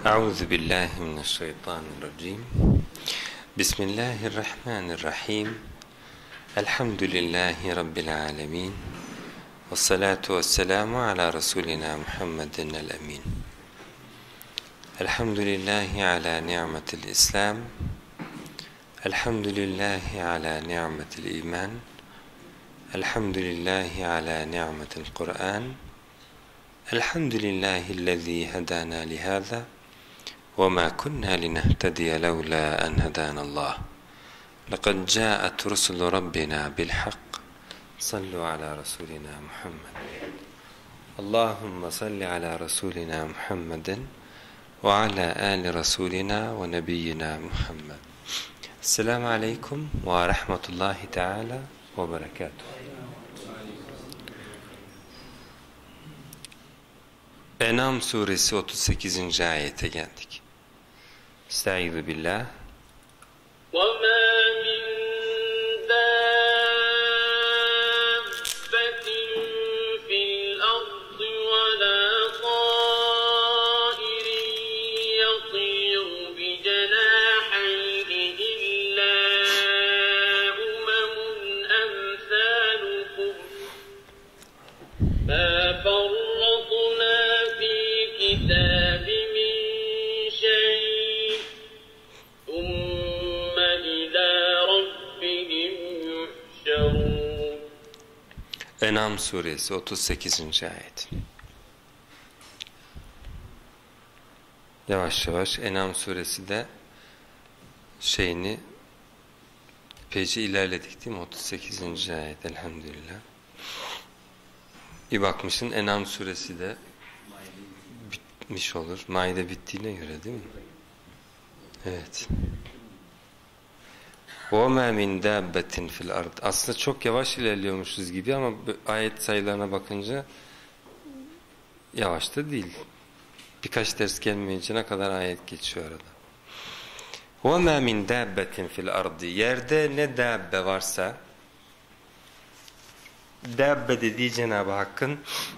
Euzu billahi mineşşeytanirracim. Bismillahirrahmanirrahim. Elhamdülillahi rabbil alamin. Ves salatu vesselamu ala rasulina Muhammedin el emin. Elhamdülillahi ala ni'metil İslam. Elhamdülillahi ala ni'metil iman. Elhamdülillahi ala ni'metil Kur'an. Elhamdülillahillezî hedâna lihâzâ ve mâ kunnâ linehtediye levlâ en hedânallâh. Lekad câet rusulu rabbina bilhak. Sallu ala rasulina Muhammed. Allahümme salli ala rasulina Muhammedin ve ala âli rasulina ve nebiyyina Muhammed. Esselamu aleyküm ve rahmetullahi teâlâ ve berekâtuhu. En'am suresi 38. ayete geldik. Estaizu billah. وَمَا مِنْ دَابَّةٍ فِي الْأَرْضِ وَلَا طَائِرٍ يَطِيرُ بِجَنَاحَيْهِ إِلَّا أُمَمٌ أَمْثَالُكُمْ مَا فَرَّطْنَا فِي الْكِتَابِ مِنْ شَيْءٍ ثُمَّ إِلَى رَبِّهِمْ يُحْشَرُونَ. En'am suresi 38. ayet. Yavaş yavaş En'am suresi de epeyce ilerledik değil mi? 38. ayet elhamdülillah. Bir bakmışsın En'am suresi de bitmiş olur. Maide bittiğine göre değil mi? Evet. وَمَا مِنْ دَابَّةٍ فِي الْأَرْضِ. Aslında çok yavaş ilerliyormuşuz gibi ama ayet sayılarına bakınca yavaş da değil. Birkaç ders gelmeyince ne kadar ayet geçiyor arada. وَمَا مِنْ دَابَّةٍ فِي الْأَرْضِ. Yerde ne dabbe varsa, dabbe dediği Cenab-ı Hakk'ın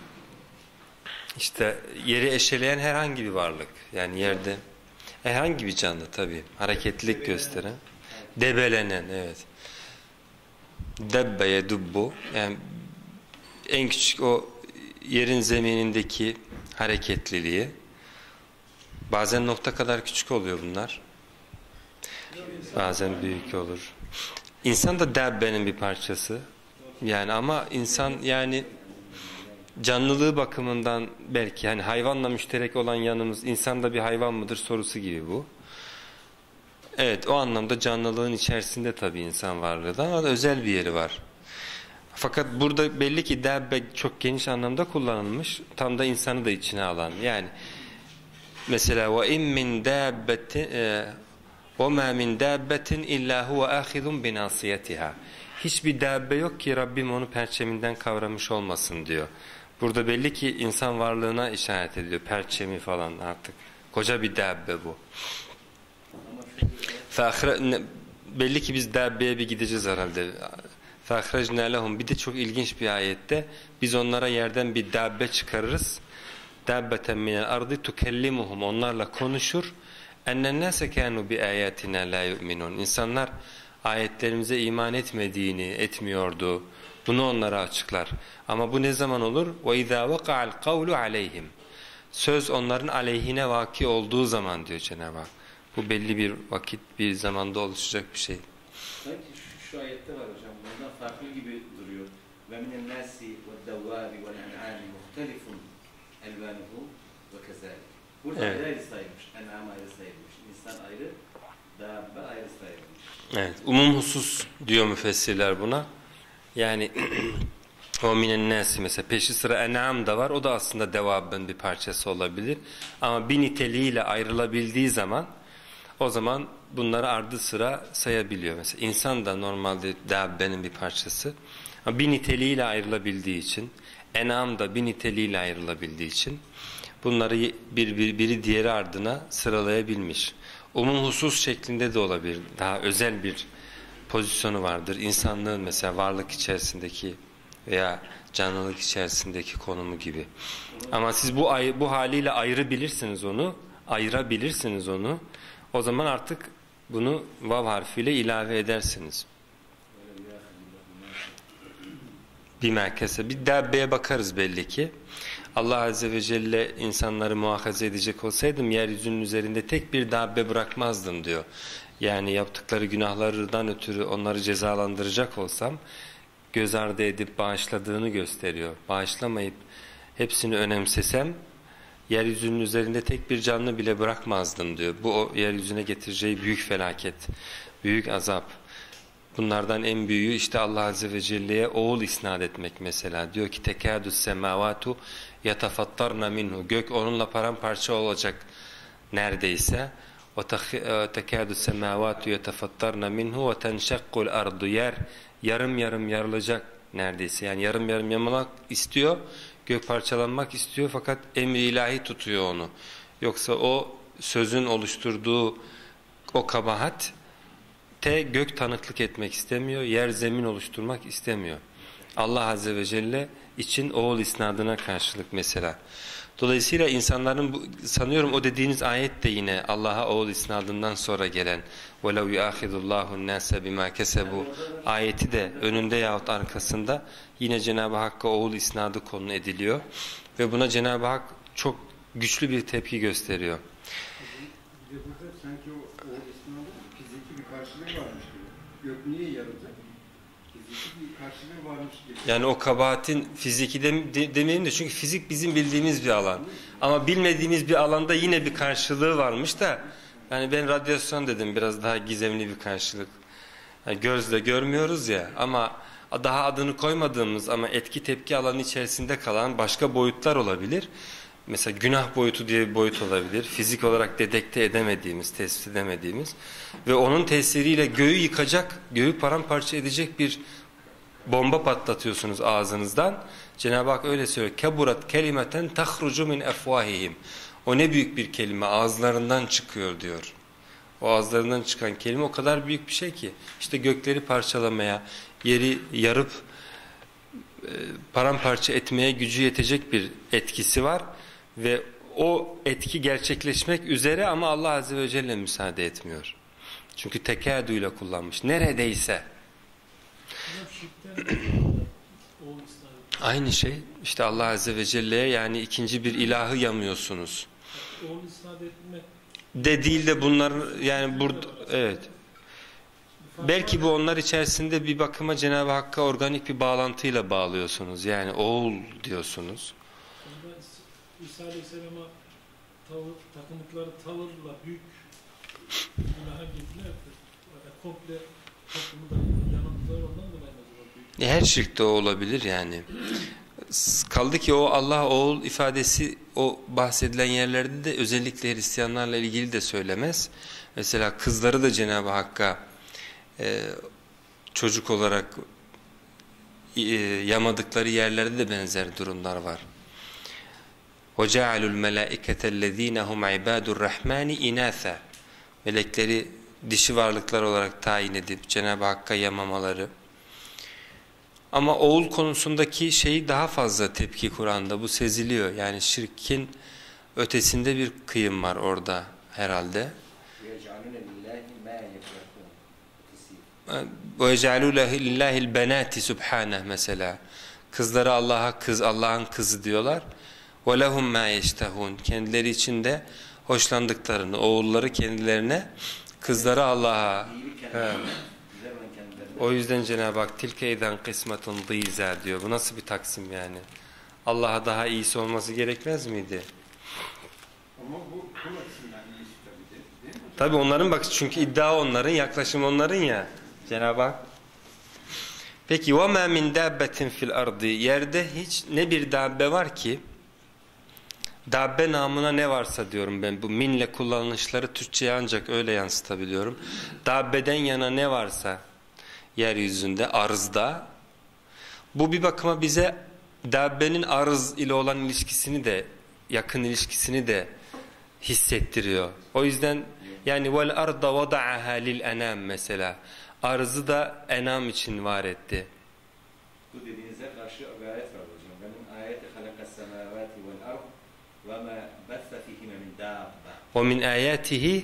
işte yeri eşeleyen herhangi bir varlık. Yani yerde herhangi bir canlı tabii. Hareketlilik gösteren. Debelenen, evet. Debbe yedubbu. Yani en küçük o yerin zeminindeki hareketliliği. Bazen nokta kadar küçük oluyor bunlar. Bazen büyük olur. İnsan da debbenin bir parçası. Yani ama insan yani canlılığı bakımından belki yani hayvanla müşterek olan yanımız insan da bir hayvan mıdır sorusu gibi bu. Evet o anlamda canlılığın içerisinde tabii insan varlığı da ama özel bir yeri var. Fakat burada belli ki dabbe çok geniş anlamda kullanılmış. Tam da insanı da içine alan. Yani mesela ve in min dabbetin ve ma min dabbetin illa huve ahizun bi nasiyetiha. Hiçbir dabbe yok ki Rabbim onu perçeminden kavramış olmasın diyor. Burada belli ki insan varlığına işaret ediyor. Perçemi falan artık. Koca bir dabbe bu. Belli ki biz dabbeye bir gideceğiz herhalde. فَاَخْرَجْنَا لَهُمْ. Bir de çok ilginç bir ayette biz onlara yerden bir dabbe çıkarırız. دَابَّةً مِنَ الْاَرْضِ تُكَلِّمُهُمْ. Onlarla konuşur. اَنَّ النَّاسَ كَانُوا بِآيَاتِنَا لَا يُؤْمِنُونَ. İnsanlar ayetlerimize iman etmiyordu. Bunu onlara açıklar. Ama bu ne zaman olur? وَاِذَا وَقَعَ الْقَوْلُ عَلَيْهِمْ. Söz onların aleyhine vaki olduğu zaman diyor Cenab-ı Hak. Bu belli bir vakit, bir zamanda oluşacak bir şey. Sanki şu ayette var hocam, bundan farklı gibi duruyor. وَمِنَ النَّاسِ وَالدَّوَّابِ وَالْاَنْعَامِ مُخْتَلِفٌ اَلْوَانُهُ وَكَذَلِكَ. Burada Evet. ayrı sayılmış, en'am ayrı sayılmış, insan ayrı, dabbe ayrı sayılmış. Evet, umum husus diyor müfessirler buna. Yani o minen nasi mesela peşi sıra en'am da var. O da aslında devabın bir parçası olabilir. Ama bir niteliğiyle ayrılabildiği zaman o zaman bunları ardı sıra sayabiliyor. Mesela insan da normalde dabbenin bir parçası. Ama bir niteliğiyle ayrılabildiği için, en'am da bir niteliğiyle ayrılabildiği için bunları biri diğeri ardına sıralayabilmiş. Umum husus şeklinde de olabilir. Daha özel bir pozisyonu vardır. İnsanlığın mesela varlık içerisindeki veya canlılık içerisindeki konumu gibi. Ama siz bu haliyle ayrı bilirsiniz onu. ayırabilirsiniz onu. O zaman artık bunu vav harfiyle ilave edersiniz. Bima kese. Bir dabbeye bakarız belli ki. Allah Azze ve Celle insanları muhafaza edecek olsaydım yeryüzünün üzerinde tek bir dabbe bırakmazdım diyor. Yani yaptıkları günahlardan ötürü onları cezalandıracak olsam göz ardı edip bağışladığını gösteriyor. Bağışlamayıp hepsini önemsesem yeryüzünün üzerinde tek bir canlı bile bırakmazdım diyor. Bu o yeryüzüne getireceği büyük felaket, büyük azap. Bunlardan en büyüğü işte Allah Azze ve Celle'ye oğul isnat etmek mesela. Diyor ki tekâdus semâvâtu yatafattarna minhu. Gök onunla paramparça olacak neredeyse. Tekâdus semâvâtu yatafattarna minhu ve tenşakkul ardu. Yer yarım yarım yarılacak neredeyse. Yani yarım yarım yamulmak istiyor. Gök parçalanmak istiyor fakat emri ilahi tutuyor onu. Yoksa o sözün oluşturduğu o kabahat gök tanıklık etmek istemiyor, yer zemin oluşturmak istemiyor. Allah Azze ve Celle için oğul isnadına karşılık mesela. Dolayısıyla insanların sanıyorum o dediğiniz ayet de yine Allah'a oğul isnadından sonra gelen وَلَوْ يُؤَخِذُ اللّٰهُ النَّاسَ بِمَا كَسَبُوا ayeti de önünde yahut arkasında yine Cenab-ı Hakk'a oğul isnadı konu ediliyor. Ve buna Cenab-ı Hak çok güçlü bir tepki gösteriyor. Bir de burada sanki o esnada fiziki bir karşılığı varmış gibi. Gök niye yaradı? Fiziki bir karşılığı varmış gibi. Yani o kabahatin fiziki demeyelim de çünkü fizik bizim bildiğimiz bir alan. Ama bilmediğimiz bir alanda yine bir karşılığı varmış da yani ben radyasyon dedim biraz daha gizemli bir karşılık. Yani gözle görmüyoruz ya ama daha adını koymadığımız ama etki tepki alanı içerisinde kalan başka boyutlar olabilir. Mesela günah boyutu diye bir boyut olabilir. Fizik olarak dedekte edemediğimiz, tespit edemediğimiz ve onun tesiriyle göğü yıkacak, göğü paramparça edecek bir bomba patlatıyorsunuz ağzınızdan. Cenab-ı Hak öyle söylüyor. Keburat kelimeten tahrucu min efvahihim. O ne büyük bir kelime ağızlarından çıkıyor diyor. O ağızlarından çıkan kelime o kadar büyük bir şey ki. İşte gökleri parçalamaya, yeri yarıp paramparça etmeye gücü yetecek bir etkisi var. Ve o etki gerçekleşmek üzere ama Allah Azze ve Celle müsaade etmiyor. Çünkü tekadüyle kullanmış. Neredeyse. Aynı şey. İşte Allah Azze ve Celle'ye yani ikinci bir ilahı yamıyorsunuz. De değil de bunlar yani burada evet. Belki bu onlar içerisinde bir bakıma Cenab-ı Hakk'a organik bir bağlantıyla bağlıyorsunuz. Yani oğul diyorsunuz. İsa Aleyhisselam'a takındıkları tavırla büyük günaha girdiler. Komple toplumu da yanıldılar ondan dolayı büyük. Her şirkte o olabilir yani. Kaldı ki o Allah oğul ifadesi o bahsedilen yerlerde de özellikle Hristiyanlarla ilgili de söylemez. Mesela kızları da Cenab-ı Hakk'a çocuk olarak yamadıkları yerlerde de benzer durumlar var. وَجَعَلُوا الْمَلَائِكَةَ الَّذ۪ينَ هُمْ عِبَادُ الرَّحْمَانِ اِنَاثًا Melekleri dişi varlıklar olarak tayin edip Cenab-ı Hakk'a yamamaları. Ama oğul konusundaki şeyi daha fazla tepki Kur'an'da bu seziliyor. Yani şirkin ötesinde bir kıyım var orada herhalde. وَيَجْعَلُوا لِلّٰهِ الْبَنَاتِ سُبْحَانَهِ mesela. Kızları Allah'a kız, Allah'ın kızı diyorlar. وَلَهُمْ مَا يَشْتَهُونَ Kendileri için de hoşlandıklarını, oğulları kendilerine, kızları Allah'a. O yüzden Cenab-ı Hak tilke iden kısmetun dîzâ diyor. Bu nasıl bir taksim yani? Allah'a daha iyisi olması gerekmez miydi? Ama bu açısından iyisi tabii değil mi? Tabii onların bak çünkü iddia onların, yaklaşım onların ya. Cenab-ı Hak. Peki وَمَا مِنْ دَابَّةٍ فِي الْأَرْضِ Yerde hiç ne bir dabbe var ki dabbe namına ne varsa diyorum ben bu minle kullanışları Türkçe'ye ancak öyle yansıtabiliyorum. Dabbeden yana ne varsa yeryüzünde, arzda bu bir bakıma bize dabbenin arz ile olan ilişkisini de yakın ilişkisini de hissettiriyor. O yüzden yani vel arda vada'aha lil enam mesela arzı da enam için var etti. Bu dediğinize karşı bir ayet var hocam. Benim ayeti halakas semavati vel ard وَمَا بَثَّ فِيهِمَا مِنْ دَابَّةٍ وَمِنْ آيَاتِهِ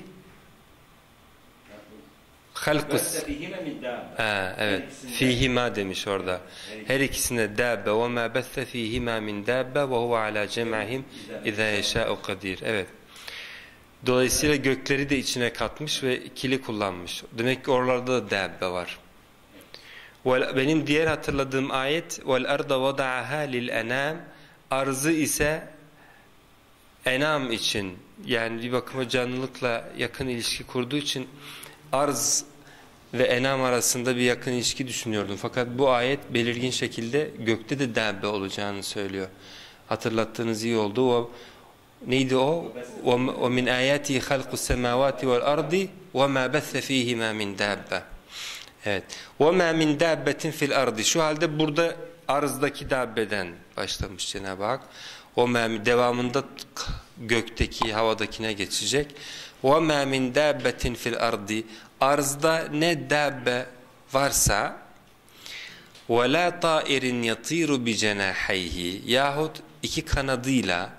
خَلْقُ بَثَّ فِيهِمَا مِنْ دَابَّةٍ Evet. Fihima demiş orada. Her ikisine dabbe ve ma besse fihima min dabbe ve huve ala cem'ihim iza yeşâ'u kadir. Evet. Dolayısıyla gökleri de içine katmış ve ikili kullanmış. Demek ki oralarda da dabbe var. Benim diğer hatırladığım ayet vel arda vada'aha lil enam, arzı ise enam için, yani bir bakıma canlılıkla yakın ilişki kurduğu için arz ve enam arasında bir yakın ilişki düşünüyordum. Fakat bu ayet belirgin şekilde gökte de dabbe olacağını söylüyor. Hatırlattığınız iyi oldu. O neydi o? O min ayati halqus semawati vel ardi ve ma bassa fihima min dabbe. Evet. Ve ma min dabbetin fil ardi. Şu halde burada arzdaki dabbeden başlamış Cenab-ı Hak. O devamında gökteki, havadakine geçecek. وَمَا مِنْ دَابَّةٍ فِي الْأَرْضِ, arzda ne dabbe varsa وَلَا طَائِرٍ يَطِيرُ بِجَنَاحَيْهِ, yahut iki kanadıyla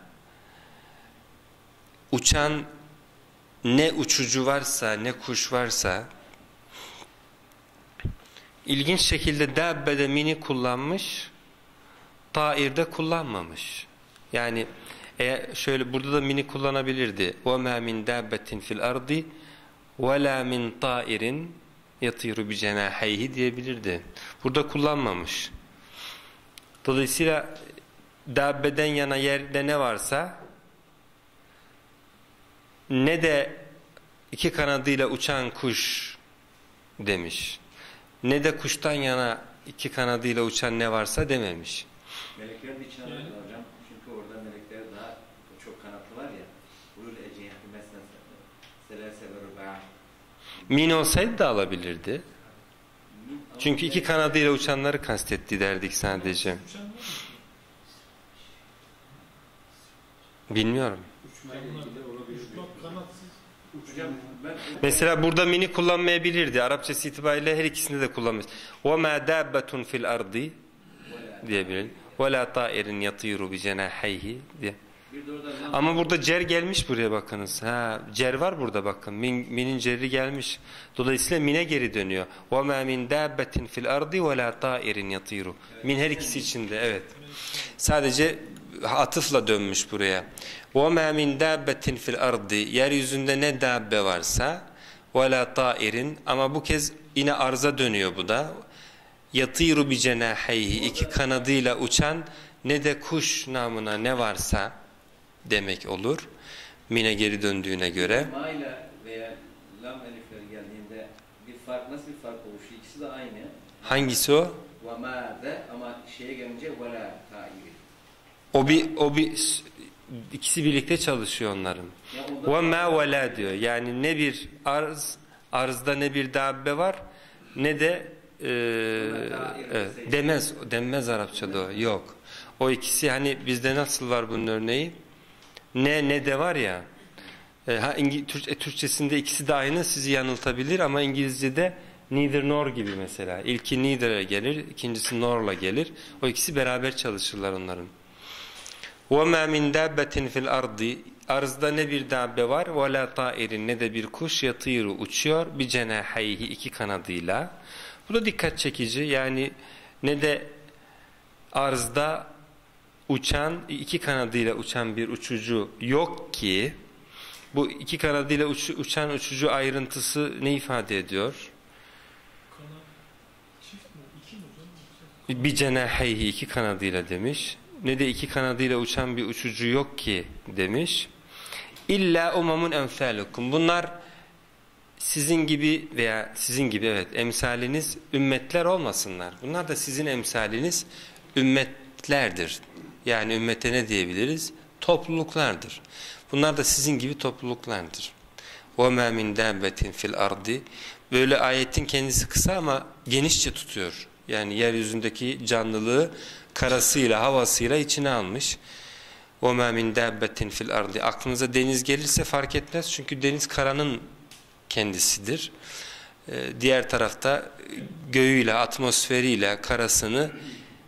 uçan ne uçucu varsa, ne kuş varsa, ilginç şekilde dabbede mini kullanmış, tairde kullanmamış. Yani şöyle burada da mini kullanabilirdi. وَمَا مِنْ دَابَّةٍ فِي الْأَرْضِ وَلَا مِنْ طَائِرٍ يَطِيرُ بِجَنَاحَيْهِ diyebilirdi. Burada kullanmamış. Dolayısıyla dabbeden yana yerde ne varsa, ne de iki kanadıyla uçan kuş demiş, ne de kuştan yana iki kanadıyla uçan ne varsa dememiş. Melekler de içine alır hocam. Çünkü orada melekler daha çok kanatlı var ya. Buyur eceyhâ mesela selâse ve rubâ. Min olsaydı da alabilirdi. Çünkü iki kanadıyla uçanları kastetti derdik sadece. Bilmiyorum. Hocam ben Mesela burada mini kullanmayabilirdi. Arapçası itibariyle her ikisinde de kullanmış. وَمَا دَابَّةٌ فِي الْأَرْضِ diyebilir. وَلَا طَائِرٍ يَطِيرُ بِجَنَاحَيْهِ diye. Ama burada cer gelmiş buraya bakınız. Ha, cer var burada bakın. Minin cerri gelmiş. Dolayısıyla mine geri dönüyor. وَمَا مِنْ دَابَّةٍ فِي الْأَرْضِ وَلَا طَائِرٍ يَطِيرُ. Min her ikisi içinde, evet. Sadece atıfla dönmüş buraya. وَمَا مِنْ دَابَّةٍ فِي الْأَرْضِ, yeryüzünde ne dabbe varsa, وَلَا طَائِرٍ, ama bu kez yine arza dönüyor bu da. يَطِيرُ بِجَنَاحَيْهِ, iki kanadıyla uçan, ne de kuş namına ne varsa demek olur. Mine geri döndüğüne göre. ma ile veya lam elifleri geldiğinde bir fark, nasıl bir fark oluşuyor? İkisi de aynı. Hangisi o? Ve ma de, ama şeye gelince ve la ta'iri. O bir ikisi birlikte çalışıyor onların. Ve ma ve la diyor. Yani ne bir arzda ne bir dabbe var, ne de denmez Arapçada o. Yok. O ikisi, hani bizde nasıl var bunun örneği? Ne de var ya. Türkçesinde ikisi de aynı, sizi yanıltabilir, ama İngilizce'de neither nor gibi mesela. İlki neither'e gelir, ikincisi nor'la gelir. O ikisi beraber çalışırlar onların. وَمَا مِنْ دَابَّةٍ فِي الْأَرْضِ, arzda ne bir dabbe var, وَلَا طَائِرٍ, ne de bir kuş, yatîru, uçuyor, بِجَنَاحَيْهِ, iki kanadıyla. Bu da dikkat çekici. Yani ne de arzda uçan, iki kanadıyla uçan bir uçucu yok ki, bu iki kanadıyla uçan uçucu ayrıntısı ne ifade ediyor? Kanat çift mi? İki mi hocam? Bir cenaheyhi, iki kanadıyla demiş. Ne de iki kanadıyla uçan bir uçucu yok ki demiş. İlla umamun emsalukum. Bunlar sizin gibi veya sizin gibi, evet, emsaliniz ümmetler olmasınlar. Bunlar da sizin emsaliniz ümmetlerdir. Yani ümmete ne diyebiliriz? Topluluklardır. Bunlar da sizin gibi topluluklardır. وَمَا مِنْ دَابَّةٍ فِي الْأَرْضِ. Böyle ayetin kendisi kısa ama genişçe tutuyor. Yani yeryüzündeki canlılığı karasıyla, havasıyla içine almış. وَمَا مِنْ دَابَّةٍ فِي الْأَرْضِ. Aklınıza deniz gelirse fark etmez. Çünkü deniz karanın kendisidir. Diğer tarafta göğüyle, atmosferiyle karasını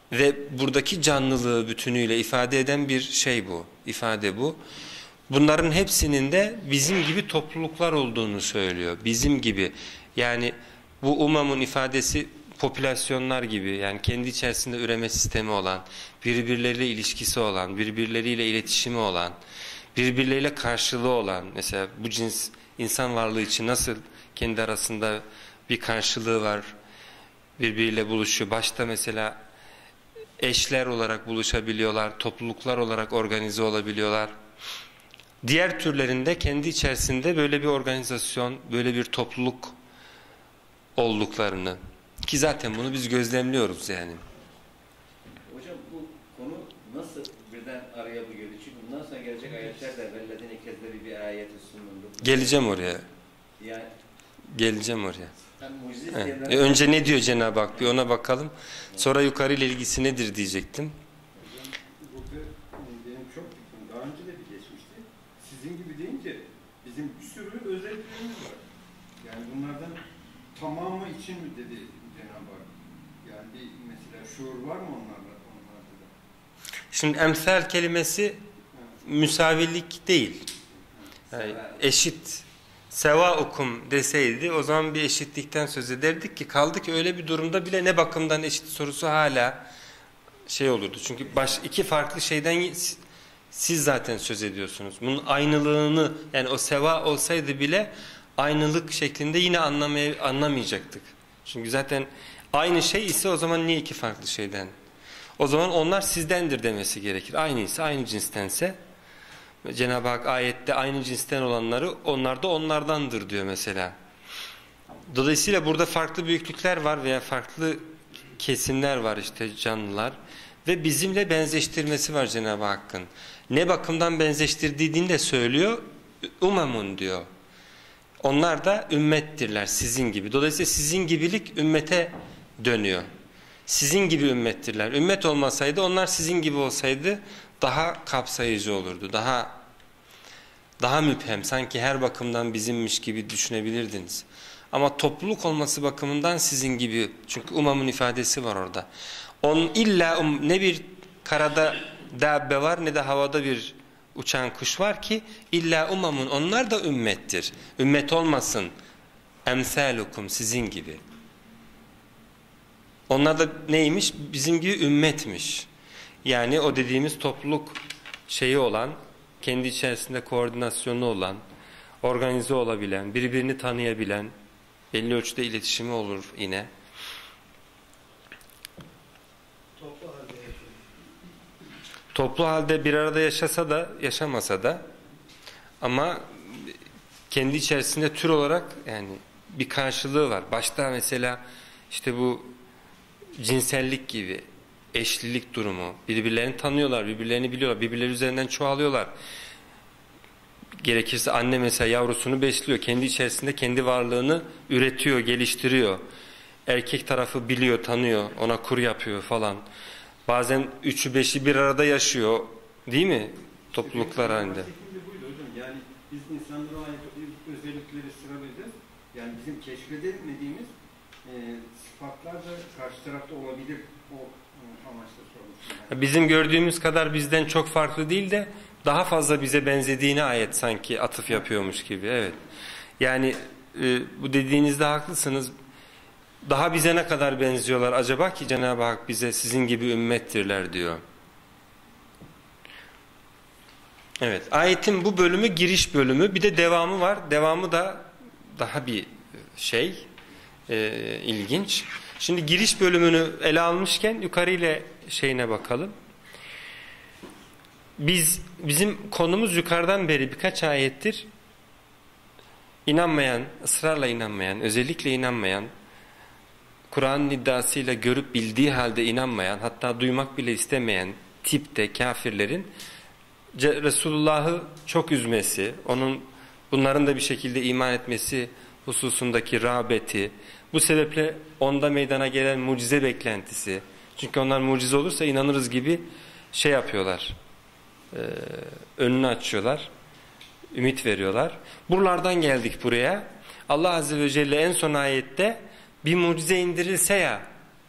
ve buradaki canlılığı bütünüyle ifade eden bir şey bu, ifade bu. Bunların hepsinin de bizim gibi topluluklar olduğunu söylüyor. Bizim gibi. Yani bu umamın ifadesi popülasyonlar gibi, yani kendi içerisinde üreme sistemi olan, birbirleriyle ilişkisi olan, birbirleriyle iletişimi olan, birbirleriyle karşılığı olan, mesela bu cins insan varlığı için nasıl kendi arasında bir karşılığı var, birbiriyle buluşuyor. Başta mesela eşler olarak buluşabiliyorlar, topluluklar olarak organize olabiliyorlar. Diğer türlerinde kendi içerisinde böyle bir organizasyon, böyle bir topluluk olduklarını, ki zaten bunu biz gözlemliyoruz yani. Hocam bu konu nasıl birden araya bu girdi? Çünkü bundan sonra gelecek ayetler de vellezine kezzebi bir ayeti sunuldu. Geleceğim oraya. Yani Geleceğim oraya. tam mucize Evet. diyenler... Önce ne diyor Cenab-ı Hak, bir ona bakalım. Sonra yukarı ile ilgisi nedir diyecektim. Burada benim çok fikrim, daha önce de bir geçmişti. Sizin gibi deyince bizim bir sürü özelliklerimiz var. Yani bunlardan tamamı için mi dedi Cenab-ı Hak? Yani bir mesela şuur var mı onlarda da? Şimdi emsal kelimesi müsavilik değil. Yani eşit, sevaukum deseydi o zaman bir eşitlikten söz ederdik ki, kaldı ki öyle bir durumda bile ne bakımdan eşit sorusu hala şey olurdu. Çünkü iki farklı şeyden siz zaten söz ediyorsunuz. Bunun aynılığını, yani o seva olsaydı bile aynılık şeklinde yine anlamayacaktık. Çünkü zaten aynı şey ise o zaman niye iki farklı şeyden? O zaman onlar sizdendir demesi gerekir. Aynıysa, aynı cinstense, Cenab-ı Hak ayette aynı cinsten olanları onlar da onlardandır diyor mesela. Dolayısıyla burada farklı büyüklükler var veya farklı kesimler var, işte canlılar, ve bizimle benzeştirmesi var Cenab-ı Hakk'ın. Ne bakımdan benzeştirdiğini de söylüyor. Umamun diyor. Onlar da ümmettirler sizin gibi. Dolayısıyla sizin gibilik ümmete dönüyor. Sizin gibi ümmettirler. Ümmet olmasaydı, onlar sizin gibi olsaydı daha kapsayıcı olurdu. Daha müphem. Sanki her bakımdan bizimmiş gibi düşünebilirdiniz. Ama topluluk olması bakımından sizin gibi. Çünkü umamın ifadesi var orada. Ne bir karada dabbe var, ne de havada bir uçan kuş var ki illa umamun, onlar da ümmettir. Ümmet olmasın. Emsalukum, sizin gibi. Onlar da neymiş? Bizim gibi ümmetmiş. Yani o dediğimiz topluluk şeyi olan, kendi içerisinde koordinasyonu olan, organize olabilen, birbirini tanıyabilen, belli ölçüde iletişimi olur yine. Toplu halde bir arada yaşasa da yaşamasa da, ama kendi içerisinde tür olarak yani bir karşılığı var. Başta mesela işte bu cinsellik gibi, eşlilik durumu, birbirlerini tanıyorlar, birbirlerini biliyorlar, birbirleri üzerinden çoğalıyorlar. Gerekirse anne mesela yavrusunu besliyor, kendi içerisinde kendi varlığını üretiyor, geliştiriyor. Erkek tarafı biliyor, tanıyor, ona kur yapıyor falan. Bazen 3'ü 5'i bir arada yaşıyor, değil mi? Topluluklar halinde. Buydu hocam. Yani biz insanlara ait özellikleri sıralayacağız. Yani bizim keşfedilmediğimiz sıfatlar da karşı tarafta olabilir, o amaçla sormuştum. Bizim gördüğümüz kadar bizden çok farklı değil de daha fazla bize benzediğine ayet sanki atıf yapıyormuş gibi. Evet. Yani bu dediğinizde haklısınız. Daha bize ne kadar benziyorlar acaba ki Cenab-ı Hak bize sizin gibi ümmettirler diyor. Evet. Ayetin bu bölümü giriş bölümü. Bir de devamı var. Devamı da daha bir ilginç. Şimdi giriş bölümünü ele almışken yukarı ile şeyine bakalım. Bizim konumuz yukarıdan beri birkaç ayettir inanmayan, ısrarla inanmayan, özellikle inanmayan, Kur'an'ın iddiasıyla görüp bildiği halde inanmayan, hatta duymak bile istemeyen tipte kafirlerin Resulullah'ı çok üzmesi, bunların da bir şekilde iman etmesi hususundaki rağbeti, bu sebeple onda meydana gelen mucize beklentisi, çünkü onlar mucize olursa inanırız gibi şey yapıyorlar, önünü açıyorlar, ümit veriyorlar. Buralardan geldik buraya. Allah Azze ve Celle en son ayette bir mucize indirilse ya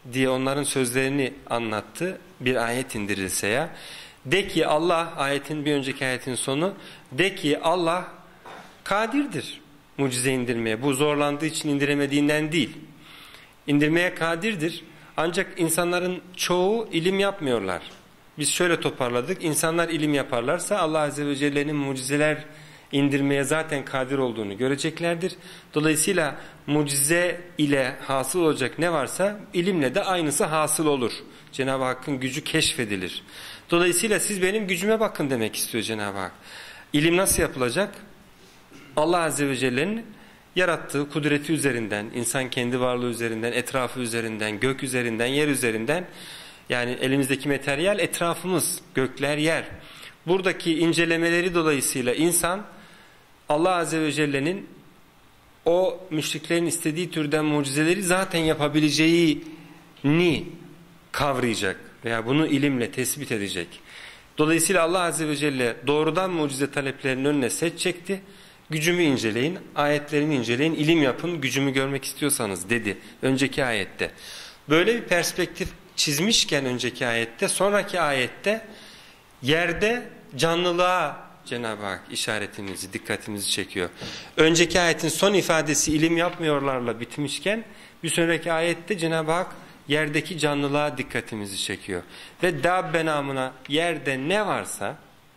diye onların sözlerini anlattı. Bir ayet indirilse ya. De ki Allah, ayetin bir önceki ayetin sonu, de ki Allah kadirdir mucize indirmeye. Bu zorlandığı için indiremediğinden değil. İndirmeye kadirdir. Ancak insanların çoğu ilim yapmıyorlar. Biz şöyle toparladık. İnsanlar ilim yaparlarsa Allah Azze ve Celle'nin mucizeler indirmeye zaten kadir olduğunu göreceklerdir. Dolayısıyla mucize ile hasıl olacak ne varsa ilimle de aynısı hasıl olur. Cenab-ı Hakk'ın gücü keşfedilir. Dolayısıyla siz benim gücüme bakın demek istiyor Cenab-ı Hak. İlim nasıl yapılacak? Allah Azze ve Celle'nin yarattığı kudreti üzerinden, insan kendi varlığı üzerinden, etrafı üzerinden, gök üzerinden, yer üzerinden, yani elimizdeki materyal etrafımız, gökler, yer. Buradaki incelemeleri dolayısıyla insan Allah Azze ve Celle'nin o müşriklerin istediği türden mucizeleri zaten yapabileceğini kavrayacak veya bunu ilimle tespit edecek. Dolayısıyla Allah Azze ve Celle doğrudan mucize taleplerinin önüne set çekti. Gücümü inceleyin, ayetlerimi inceleyin, ilim yapın, gücümü görmek istiyorsanız dedi önceki ayette. Böyle bir perspektif çizmişken önceki ayette, sonraki ayette yerde canlılığa Cenab-ı Hak işaretimizi, dikkatimizi çekiyor. Önceki ayetin son ifadesi ilim yapmıyorlarla bitmişken bir sonraki ayette Cenab-ı Hak yerdeki canlılığa dikkatimizi çekiyor. Ve dabbe namına yerde ne varsa,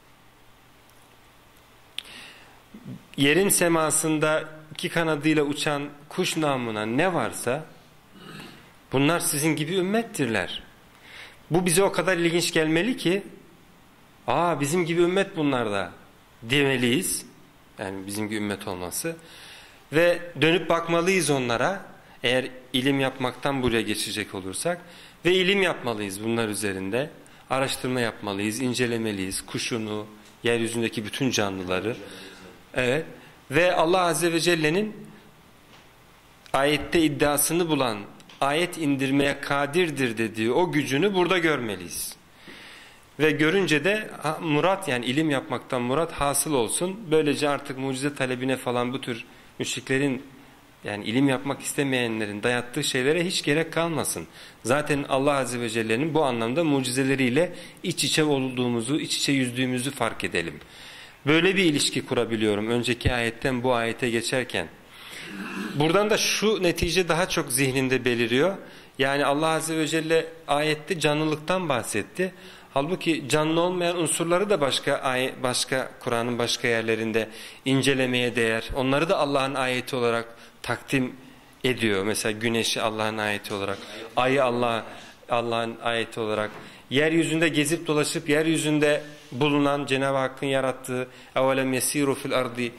yerin semasında iki kanadıyla uçan kuş namına ne varsa bunlar sizin gibi ümmettirler. Bu bize o kadar ilginç gelmeli ki bizim gibi ümmet bunlar da demeliyiz. Yani bizim gibi ümmet olması. Ve dönüp bakmalıyız onlara. Eğer ilim yapmaktan buraya geçecek olursak. Ve ilim yapmalıyız bunlar üzerinde. Araştırma yapmalıyız, incelemeliyiz. Kuşunu, yeryüzündeki bütün canlıları. Evet. Ve Allah Azze ve Celle'nin ayette iddiasını bulan, ayet indirmeye kadirdir dediği o gücünü burada görmeliyiz. Ve görünce de murat, yani ilim yapmaktan murat hasıl olsun. Böylece artık mucize talebine falan bu tür müşriklerin, yani ilim yapmak istemeyenlerin dayattığı şeylere hiç gerek kalmasın. Zaten Allah Azze ve Celle'nin bu anlamda mucizeleriyle iç içe olduğumuzu, iç içe yüzdüğümüzü fark edelim. Böyle bir ilişki kurabiliyorum önceki ayetten bu ayete geçerken. Buradan da şu netice daha çok zihninde beliriyor. Yani Allah Azze ve Celle ayette canlılıktan bahsetti. Halbuki canlı olmayan unsurları da başka Kur'an'ın başka yerlerinde incelemeye değer. Onları da Allah'ın ayeti olarak takdim ediyor. Mesela güneşi Allah'ın ayeti olarak, ayı Allah'ın ayeti olarak, yeryüzünde gezip dolaşıp yeryüzünde bulunan Cenab-ı Hakk'ın yarattığı اَوَلَمْ يَسِيرُ فِي الْأَرْضِ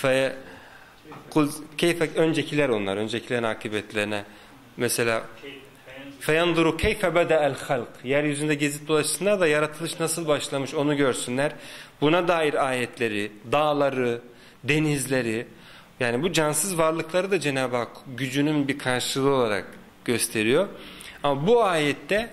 öncekiler onlar, öncekilerin akıbetlerine mesela فَيَنْظُرُ كَيْفَ بَدَأَ الْخَلْقِ yeryüzünde gezip dolaşsınlar da yaratılış nasıl başlamış onu görsünler. Buna dair ayetleri, dağları, denizleri, yani bu cansız varlıkları da Cenab-ı Hak gücünün bir karşılığı olarak gösteriyor. Ama bu ayette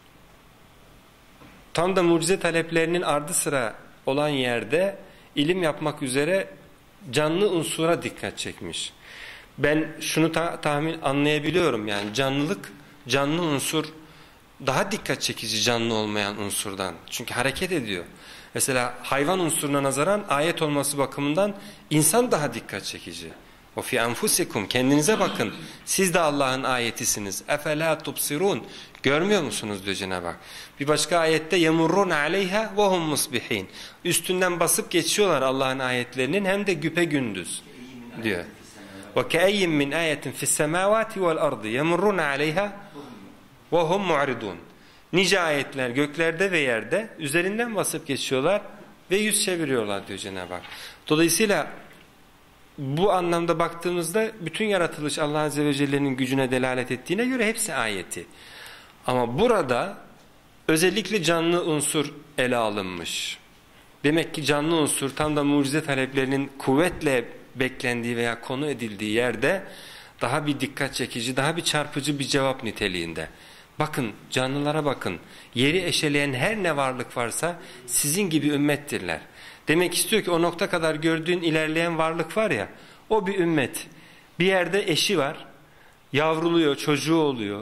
tam da mucize taleplerinin ardı sıra olan yerde ilim yapmak üzere canlı unsura dikkat çekmiş. Ben şunu anlayabiliyorum, yani canlı unsur daha dikkat çekici canlı olmayan unsurdan. Çünkü hareket ediyor. Mesela hayvan unsuruna nazaran ayet olması bakımından insan daha dikkat çekici. O fi enfusikum, kendinize bakın. Siz de Allah'ın ayetisiniz. Efela tubsirun. Görmüyor musunuz diyor Cenab-ı Hak. Bir başka ayette yemurrun aleyha ve hum musbihin. Üstünden basıp geçiyorlar Allah'ın ayetlerinin hem de güpegündüz diyor. Ve ke'eyyin min ayetin fis semavati vel ardı yemurrun aleyha ve hum mu'ridun. Nice ayetler göklerde ve yerde üzerinden basıp geçiyorlar ve yüz çeviriyorlar diyor Cenab-ı Hak. Dolayısıyla bu anlamda baktığımızda bütün yaratılış Allah Azze ve Celle'nin gücüne delalet ettiğine göre hepsi ayeti. Ama burada özellikle canlı unsur ele alınmış. Demek ki canlı unsur tam da mucize taleplerinin kuvvetle beklendiği veya konu edildiği yerde daha bir dikkat çekici, daha bir çarpıcı bir cevap niteliğinde. Bakın, canlılara bakın. Yeri eşeleyen her ne varlık varsa sizin gibi ümmettirler. Demek istiyor ki o nokta kadar gördüğün ilerleyen varlık var ya, o bir ümmet. Bir yerde eşi var, yavruluyor, çocuğu oluyor.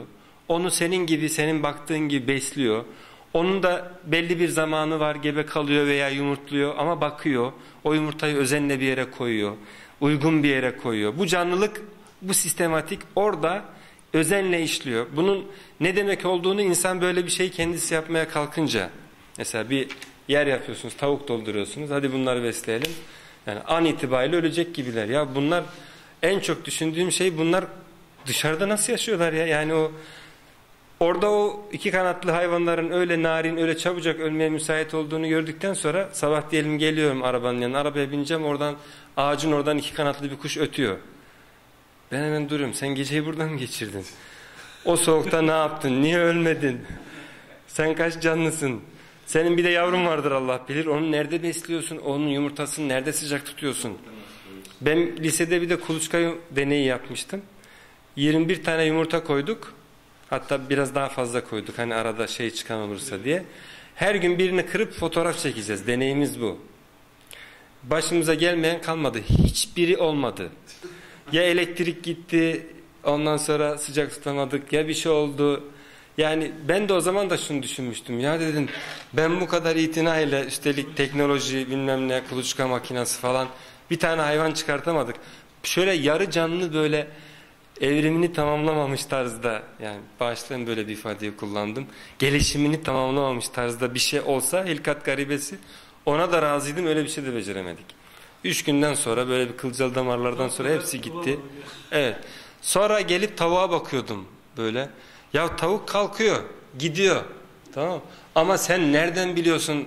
onu senin gibi, senin baktığın gibi besliyor. Onun da belli bir zamanı var, gebe kalıyor veya yumurtluyor ama bakıyor. O yumurtayı özenle bir yere koyuyor. Uygun bir yere koyuyor. Bu canlılık, bu sistematik orada özenle işliyor. Bunun ne demek olduğunu insan böyle bir şey kendisi yapmaya kalkınca, mesela bir yer yapıyorsunuz, tavuk dolduruyorsunuz, hadi bunları besleyelim. Yani an itibariyle ölecek gibiler. Ya bunlar, en çok düşündüğüm şey, bunlar dışarıda nasıl yaşıyorlar ya? Yani orada o iki kanatlı hayvanların öyle narin, öyle çabucak ölmeye müsait olduğunu gördükten sonra sabah diyelim geliyorum arabanın yanına, arabaya bineceğim, oradan ağacın oradan iki kanatlı bir kuş ötüyor. Ben hemen duruyorum. Sen geceyi burada mı geçirdin? O soğukta ne yaptın? Niye ölmedin? Sen kaç canlısın? Senin bir de yavrun vardır Allah bilir. Onu nerede besliyorsun? Onun yumurtasını nerede sıcak tutuyorsun? Ben lisede bir de kuluçka deneyi yapmıştım. 21 tane yumurta koyduk. Hatta biraz daha fazla koyduk. Hani arada şey çıkan olursa diye. Her gün birini kırıp fotoğraf çekeceğiz. Deneyimiz bu. Başımıza gelmeyen kalmadı. Hiçbiri olmadı. Ya elektrik gitti, ondan sonra sıcak tutamadık, ya bir şey oldu. Yani ben de o zaman da şunu düşünmüştüm. Ya dedim, ben bu kadar itinayla, üstelik teknoloji bilmem ne, kuluçka makinesi falan, bir tane hayvan çıkartamadık. Şöyle yarı canlı, böyle evrimini tamamlamamış tarzda, yani bağışlayın böyle bir ifadeyi kullandım, gelişimini tamamlamamış tarzda bir şey olsa, hilkat garibesi, ona da razıydım, öyle bir şey de beceremedik. 3 günden sonra böyle bir kılcal damarlardan sonra hepsi gitti. Evet. Sonra gelip tavuğa bakıyordum böyle. Ya tavuk kalkıyor, gidiyor. Tamam. Ama sen nereden biliyorsun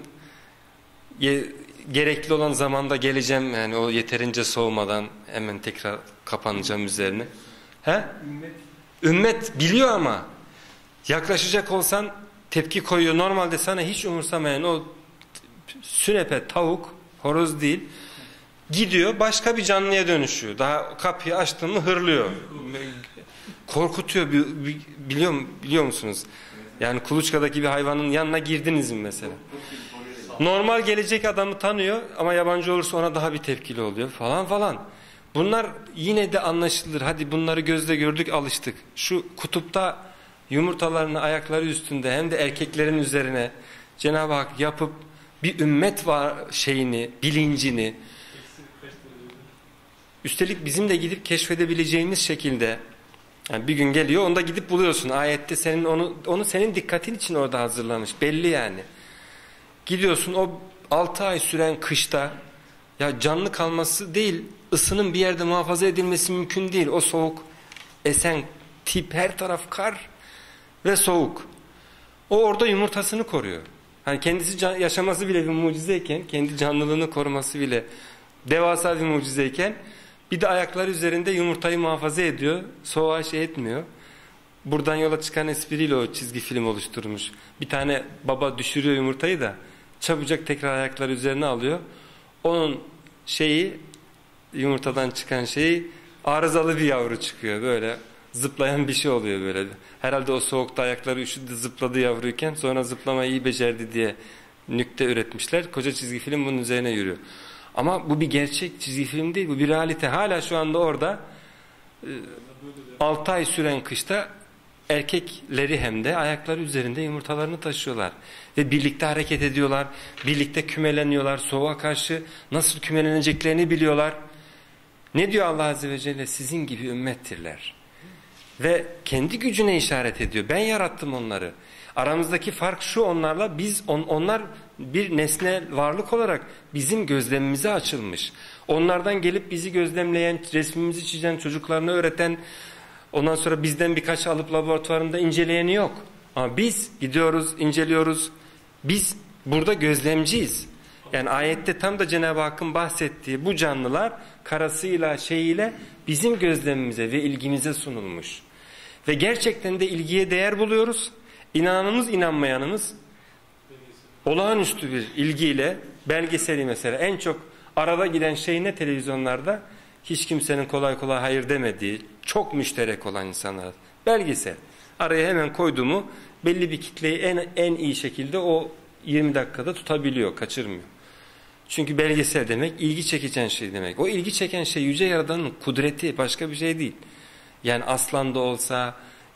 gerekli olan zamanda geleceğim, yani o yeterince soğumadan hemen tekrar kapanacağım üzerine. He? Ümmet biliyor ama yaklaşacak olsan tepki koyuyor. Normalde sana hiç umursamayan o sünepe tavuk, horoz değil, gidiyor başka bir canlıya dönüşüyor. Daha kapıyı açtın mı hırlıyor. Korkutuyor. Biliyor musunuz? Yani kuluçkadaki bir hayvanın yanına girdiniz mi mesela? Normal gelecek adamı tanıyor ama yabancı olursa ona daha bir tepkili oluyor falan falan. Bunlar yine de anlaşılır. Hadi bunları gözle gördük, alıştık. Şu kutupta yumurtalarını ayakları üstünde hem de erkeklerin üzerine Cenab-ı Hak yapıp bir ümmet var şeyini, bilincini, üstelik bizim de gidip keşfedebileceğimiz şekilde, yani bir gün geliyor, onu da gidip buluyorsun. Ayette senin onu senin dikkatin için orada hazırlamış. Belli yani. Gidiyorsun, o 6 ay süren kışta, ya canlı kalması değil, ısının bir yerde muhafaza edilmesi mümkün değil. O soğuk, esen tip, her taraf kar ve soğuk. O orada yumurtasını koruyor. Hani kendisi yaşaması bile bir mucizeyken, kendi canlılığını koruması bile devasa bir mucizeyken, bir de ayakları üzerinde yumurtayı muhafaza ediyor. Soğuğa şey etmiyor. Buradan yola çıkan espriyle o çizgi film oluşturmuş. Bir tane baba düşürüyor yumurtayı da çabucak tekrar ayakları üzerine alıyor. Onun yumurtadan çıkan arızalı bir yavru çıkıyor. Böyle zıplayan bir şey oluyor böyle. Herhalde o soğukta ayakları üşüdü, zıpladı yavruyken, sonra zıplamayı iyi becerdi diye nükte üretmişler. Koca çizgi film bunun üzerine yürüyor. Ama bu bir gerçek çizgi film değil, bu bir realite. Hala şu anda orada 6 ay süren kışta erkekleri hem de ayakları üzerinde yumurtalarını taşıyorlar. Ve birlikte hareket ediyorlar, birlikte kümeleniyorlar, soğuğa karşı nasıl kümeleneceklerini biliyorlar. Ne diyor Allah Azze ve Celle? Sizin gibi ümmettirler. Ve kendi gücüne işaret ediyor. Ben yarattım onları. Aramızdaki fark şu onlarla, onlar bir nesne varlık olarak bizim gözlemimize açılmış. Onlardan gelip bizi gözlemleyen, resmimizi çizen, çocuklarına öğreten, ondan sonra bizden birkaç alıp laboratuvarında inceleyeni yok. Ama biz gidiyoruz, inceliyoruz. Biz burada gözlemciyiz. Yani ayette tam da Cenab-ı Hakk'ın bahsettiği bu canlılar karasıyla şeyiyle bizim gözlemimize ve ilgimize sunulmuş. Ve gerçekten de ilgiye değer buluyoruz. İnananımız inanmayanımız olağanüstü bir ilgiyle, belgeseli mesela en çok arada giden şey ne televizyonlarda? Hiç kimsenin kolay kolay hayır demediği, çok müşterek olan insanlar. Belgesel. Araya hemen koydu mu belli bir kitleyi en iyi şekilde o 20 dakikada tutabiliyor, kaçırmıyor. Çünkü belgesel demek ilgi çeken şey demek. O ilgi çeken şey Yüce Yaradan'ın kudreti, başka bir şey değil. Yani aslan da olsa,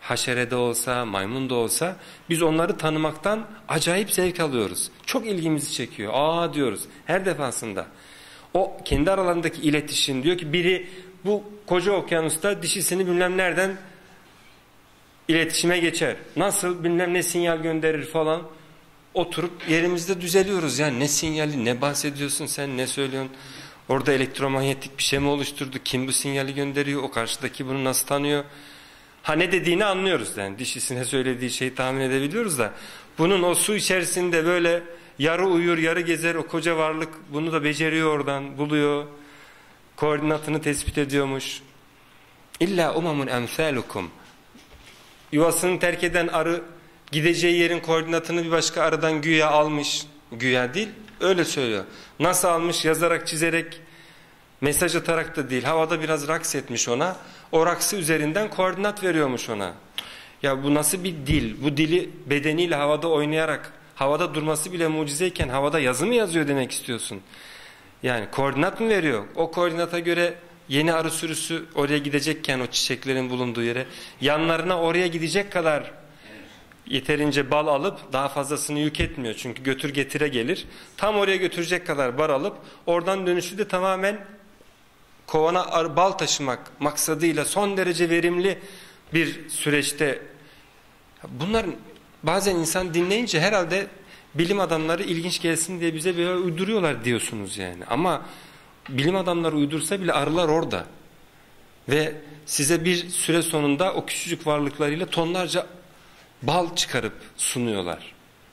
haşerede olsa, maymun da olsa biz onları tanımaktan acayip zevk alıyoruz. Çok ilgimizi çekiyor. Aa diyoruz her defasında. O kendi aralarındaki iletişim, diyor ki biri bu koca okyanusta dişisini bilmem nereden iletişime geçer. Nasıl bilmem ne sinyal gönderir falan. Oturup yerimizde düzeliyoruz. Yani ne sinyali, ne bahsediyorsun sen, ne söylüyorsun? Orada elektromanyetik bir şey mi oluşturdu? Kim bu sinyali gönderiyor? O karşıdaki bunu nasıl tanıyor? Ha ne dediğini anlıyoruz yani. Dişisine söylediği şeyi tahmin edebiliyoruz da. Bunun o su içerisinde böyle yarı uyur yarı gezer o koca varlık bunu da beceriyor, oradan buluyor. Koordinatını tespit ediyormuş. İlla umamun emsalukum. Yuvasını terk eden arı gideceği yerin koordinatını bir başka arıdan güya almış. Güya değil, öyle söylüyor. Nasıl almış? Yazarak, çizerek, mesaj atarak da değil. Havada biraz raks etmiş ona. O raksı üzerinden koordinat veriyormuş ona. Ya bu nasıl bir dil? Bu dili bedeniyle havada oynayarak, havada durması bile mucizeyken havada yazı mı yazıyor demek istiyorsun? Yani koordinat mı veriyor? O koordinata göre yeni arı sürüsü oraya gidecekken o çiçeklerin bulunduğu yere yanlarına oraya gidecek kadar yeterince bal alıp daha fazlasını yük etmiyor. Çünkü götür getire gelir. Tam oraya götürecek kadar bal alıp oradan dönüşü de tamamen kovana bal taşımak maksadıyla son derece verimli bir süreçte. Bunlar bazen insan dinleyince herhalde bilim adamları ilginç gelsin diye bize böyle uyduruyorlar diyorsunuz yani. Ama bilim adamları uydursa bile arılar orada. Ve size bir süre sonunda o küçücük varlıklarıyla tonlarca bal çıkarıp sunuyorlar.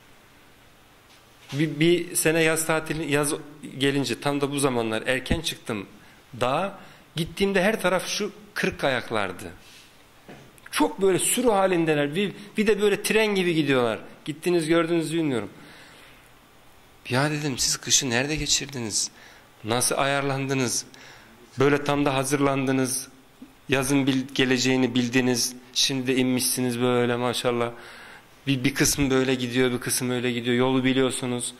Bir sene yaz tatili, yaz gelince tam da bu zamanlar erken çıktım dağa. Gittiğimde her taraf şu kırk ayaklardı. Çok böyle sürü halindeler. Bir de böyle tren gibi gidiyorlar. Gittiniz gördünüz bilmiyorum. Ya dedim siz kışı nerede geçirdiniz? Nasıl ayarlandınız? Böyle tam da hazırlandınız. Yazın geleceğini bildiniz. Şimdi de inmişsiniz böyle maşallah. Bir kısmı böyle gidiyor, bir kısmı öyle gidiyor. Yolu biliyorsunuz.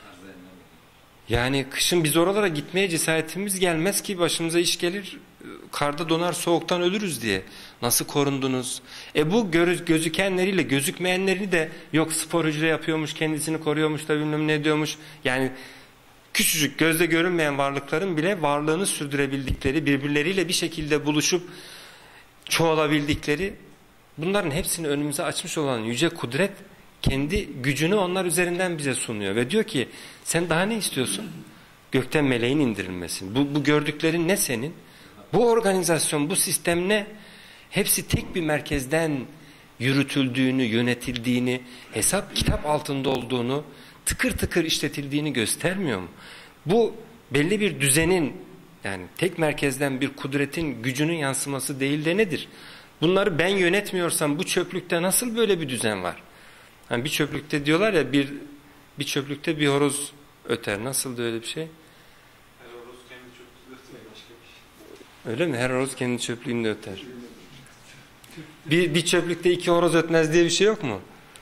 Yani kışın biz oralara gitmeye cesaretimiz gelmez ki, başımıza iş gelir. Karda donar, soğuktan ölürüz diye. Nasıl korundunuz? Bu gözükenleriyle gözükmeyenlerini de yok spor hücre yapıyormuş, kendisini koruyormuş da bilmem ne diyormuş. Yani küçücük gözle görünmeyen varlıkların bile varlığını sürdürebildikleri, birbirleriyle bir şekilde buluşup çoğalabildikleri, bunların hepsini önümüze açmış olan yüce kudret kendi gücünü onlar üzerinden bize sunuyor. Ve diyor ki sen daha ne istiyorsun? Gökten meleğin indirilmesini. Bu gördüklerin ne senin? Bu organizasyon, bu sistem ne? Hepsi tek bir merkezden yürütüldüğünü, yönetildiğini, hesap kitap altında olduğunu, tıkır tıkır işletildiğini göstermiyor mu? Bu belli bir düzenin, yani tek merkezden bir kudretin gücünün yansıması değil de nedir? Bunları ben yönetmiyorsam bu çöplükte nasıl böyle bir düzen var? Yani bir çöplükte diyorlar ya bir çöplükte bir horoz öter. Nasıl da öyle bir şey? Her horoz kendi çöplüğünde ötmüyor, başka bir şey. Öyle mi? Her horoz kendi çöplüğünde öter. Bir çöplükte iki horoz ötmez diye bir şey yok mu?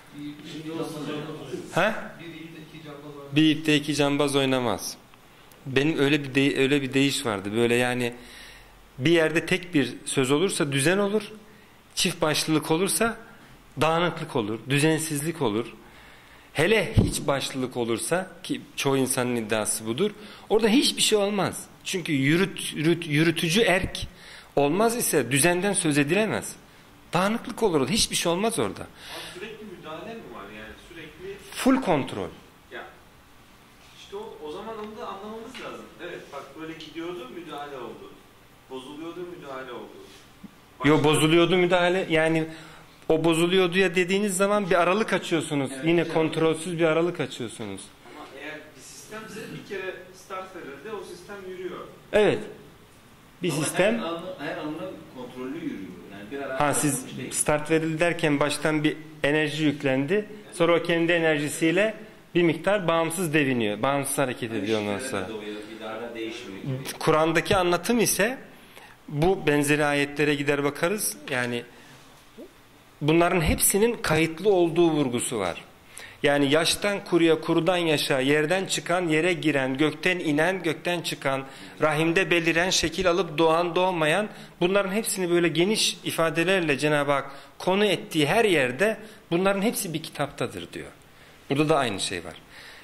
Ha? Bir ipte iki cambaz oynamaz. Benim öyle bir deyiş vardı. Böyle yani bir yerde tek bir söz olursa düzen olur. Çift başlılık olursa dağınıklık olur, düzensizlik olur. Hele hiç başlılık olursa, ki çoğu insanın iddiası budur, orada hiçbir şey olmaz. Çünkü yürütücü erk olmaz ise düzenden söz edilemez. Dağınıklık olur orada, hiçbir şey olmaz orada. Sürekli müdahale mi var yani, sürekli? Full kontrol. Ya işte o zaman onu da anlamamız lazım. Evet bak böyle gidiyordu, müdahale oldu. Bozuluyordu, müdahale oldu. Yo, bozuluyordu müdahale, yani o bozuluyordu ya dediğiniz zaman bir aralık açıyorsunuz. Evet, yine kontrolsüz bir aralık açıyorsunuz. Ama eğer bir sistemse bir kere start verildi, o sistem yürüyor. Evet. Bir ama sistem. her anla kontrollü yürüyor. Yani bir ara siz start verildi derken baştan bir enerji yüklendi. Sonra o kendi enerjisiyle bir miktar bağımsız deviniyor. Bağımsız hareket ediyor ondan sonra. Kur'an'daki anlatım ise bu benzeri ayetlere gider bakarız. Yani bunların hepsinin kayıtlı olduğu vurgusu var. Yani yaştan kuruya, kurudan yaşa, yerden çıkan, yere giren, gökten inen, gökten çıkan, rahimde beliren, şekil alıp doğan, doğmayan, bunların hepsini böyle geniş ifadelerle Cenab-ı Hak konu ettiği her yerde bunların hepsi bir kitaptadır diyor. Burada da aynı şey var.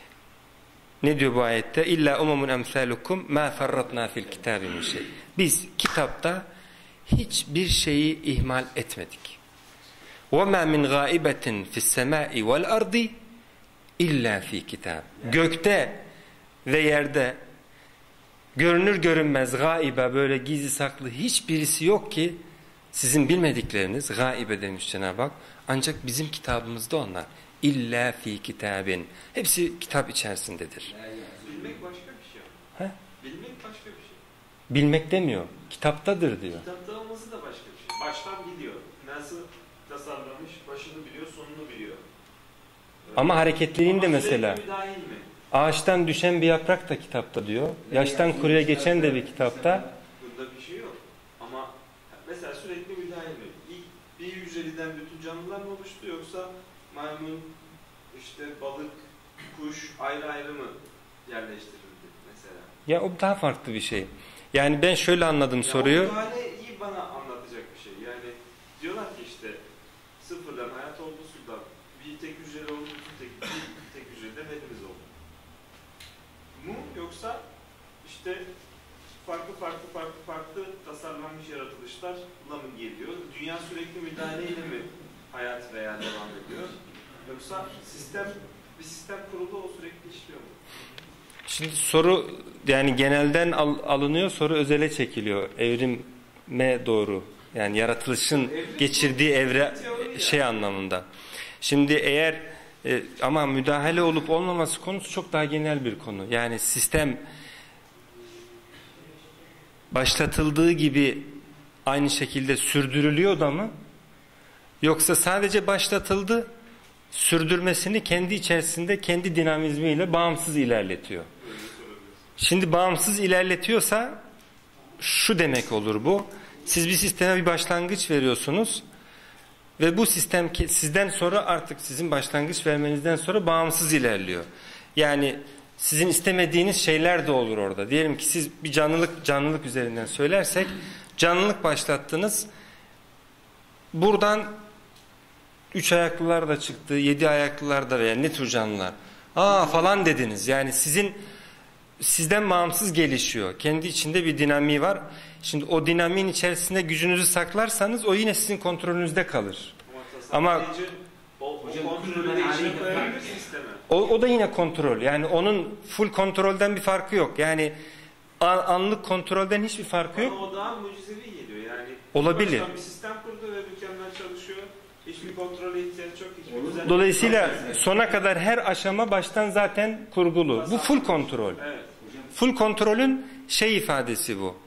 Ne diyor bu ayette? İlla umumun emsalukum ma ferratna fil kitabi min şey. Biz kitapta hiçbir şeyi ihmal etmedik. وَمَا مِنْ غَائِبَةٍ فِي السَّمَاءِ وَالْأَرْضِ اِلَّا فِي kitab. Gökte ve yerde görünür görünmez gaibe, böyle gizli saklı hiçbirisi yok ki sizin bilmedikleriniz, gaibe demiş Cenab-ı Hak, ancak bizim kitabımızda onlar. İlla fi kitabin. Hepsi kitap içerisindedir. Bilmek başka bir şey. He? Bilmek başka bir şey. Bilmek demiyor. Kitaptadır diyor. Kitapta olması da başka bir şey. Baştan biliyor. Nasıl tasarlamış, başını biliyor, sonunu biliyor. Ama hareketliğini de Ama mesela. sürekli dahil mi? Ağaçtan düşen bir yaprak da kitapta diyor. Yaştan kuruya geçen de bir kitapta. Burada bir şey yok. Ama mesela sürekli müdahil mi? İlk bir hücreliden bütün canlılar mı oluştu, yoksa maymun, işte balık, kuş ayrı ayrı mı yerleştirildi mesela? Ya o daha farklı bir şey. Yani ben şöyle anladım soruyu. O müdahaleyi bana anlatacak bir şey. Yani diyorlar ki işte sıfırdan hayat oldu, sudan bir tek hücreli oldu, bir tek hücrede hepimiz oldu mu, yoksa işte farklı tasarlanmış yaratılışlarla mı geliyor? Dünya sürekli müdahaleyle mi hayat veya devam ediyor? Yoksa bir sistem kurulu, o sürekli işliyor mu? Şimdi soru yani genelden alınıyor, soru özele çekiliyor. Evrime doğru. Yani yaratılışın geçirdiği evre şey anlamında. Şimdi eğer ama müdahale olup olmaması konusu çok daha genel bir konu. Yani sistem başlatıldığı gibi aynı şekilde sürdürülüyor da mı? Yoksa sadece başlatıldı, sürdürmesini kendi içerisinde kendi dinamizmiyle bağımsız ilerletiyor. Şimdi bağımsız ilerletiyorsa şu demek olur bu. Siz bir sisteme bir başlangıç veriyorsunuz ve bu sistem sizden sonra artık sizin başlangıç vermenizden sonra bağımsız ilerliyor. Yani sizin istemediğiniz şeyler de olur orada. Diyelim ki siz bir canlılık üzerinden söylersek, canlılık başlattınız. Buradan 3 ayaklılar da çıktı, 7 ayaklılar da veya ne tür canlılar. Falan dediniz. Yani sizden bağımsız gelişiyor. Kendi içinde bir dinamiği var. Şimdi o dinamiğin içerisinde gücünüzü saklarsanız o yine sizin kontrolünüzde kalır. Ama o kontrolü değiştirip koyabilir sisteme. O da yine kontrol. Yani onun full kontrolden bir farkı yok. Yani anlık kontrolden hiçbir farkı yok. Ama o daha mucizevi geliyor. Yani olabilir. Bir sistem kurdu ve mükemmel çalışıyor. Hiçbir kontrole ihtiyaç yok. Dolayısıyla sona kadar her aşama baştan zaten kurgulu. Bu full kontrol. Evet. Full kontrolün şey ifadesi bu.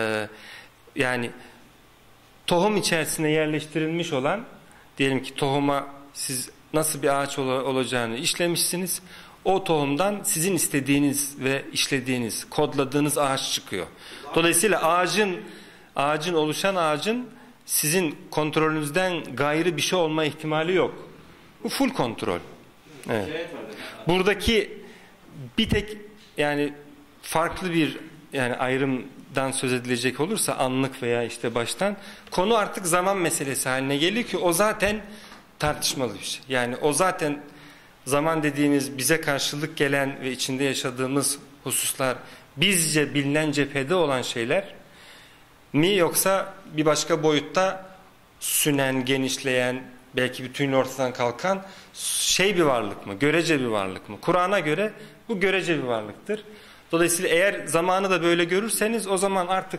Yani tohum içerisine yerleştirilmiş olan, diyelim ki tohuma siz nasıl bir ağaç olacağını işlemişsiniz. O tohumdan sizin istediğiniz ve işlediğiniz, kodladığınız ağaç çıkıyor. Dolayısıyla oluşan ağacın sizin kontrolünüzden gayrı bir şey olma ihtimali yok. Bu full kontrol. Evet. Buradaki bir tek yani farklı bir yani ayrımdan söz edilecek olursa anlık veya işte baştan konu artık zaman meselesi haline geliyor ki o zaten tartışmalı bir şey. Yani o zaten zaman dediğimiz bize karşılık gelen ve içinde yaşadığımız hususlar bizce bilinen cephede olan şeyler mi, yoksa bir başka boyutta sünen, genişleyen, belki bütünün ortadan kalkan şey bir varlık mı? Görece bir varlık mı? Kur'an'a göre bu görece bir varlıktır. Dolayısıyla eğer zamanı da böyle görürseniz o zaman artık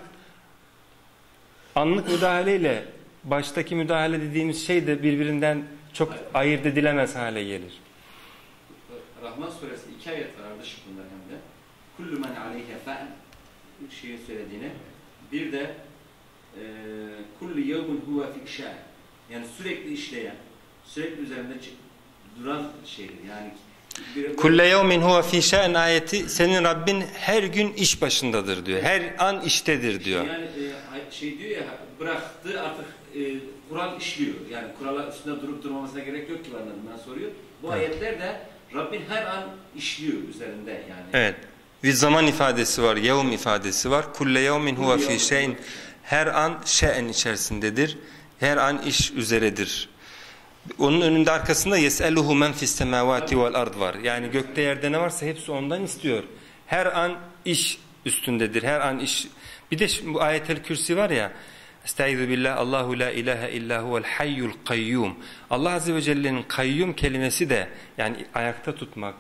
anlık müdahaleyle baştaki müdahale dediğimiz şey de birbirinden çok ayırt edilemez hale gelir. Rahman suresinde 2 ayet var ardışık bunlar hem de. Kullu men aleyhe fe'l, 3 şeyin söylediğini. Bir de kullu yevmun huve fikşâ, yani sürekli işleyen, sürekli üzerinde duran şeydir. Yani Kulle yevmin huve fî şe'n ayeti, senin Rabbin her gün iş başındadır diyor. Her an iştedir diyor. Yani diyor ya, bıraktı artık kural işliyor. Yani kurala üstünde durup durmamasına gerek yok ki anladığından soruyor. Bu ayetler de Rabbin her an işliyor üzerinde yani. Evet. Bir zaman ifadesi var, yevm ifadesi var. Kulle yevmin huve fi şeyin. Her an şey'en içerisindedir. Her an iş üzeredir. Onun önünde arkasında yes'eluhu men fis semavati vel ard var. Yani gökte yerde ne varsa hepsi ondan istiyor. Her an iş üstündedir. Her an iş. Bir de bu ayetel kürsi var ya. Estaizu billah Allahu la ilahe illa huvel hayyul kayyum. Allah azze ve celle'nin kayyum kelimesi de yani ayakta tutmak,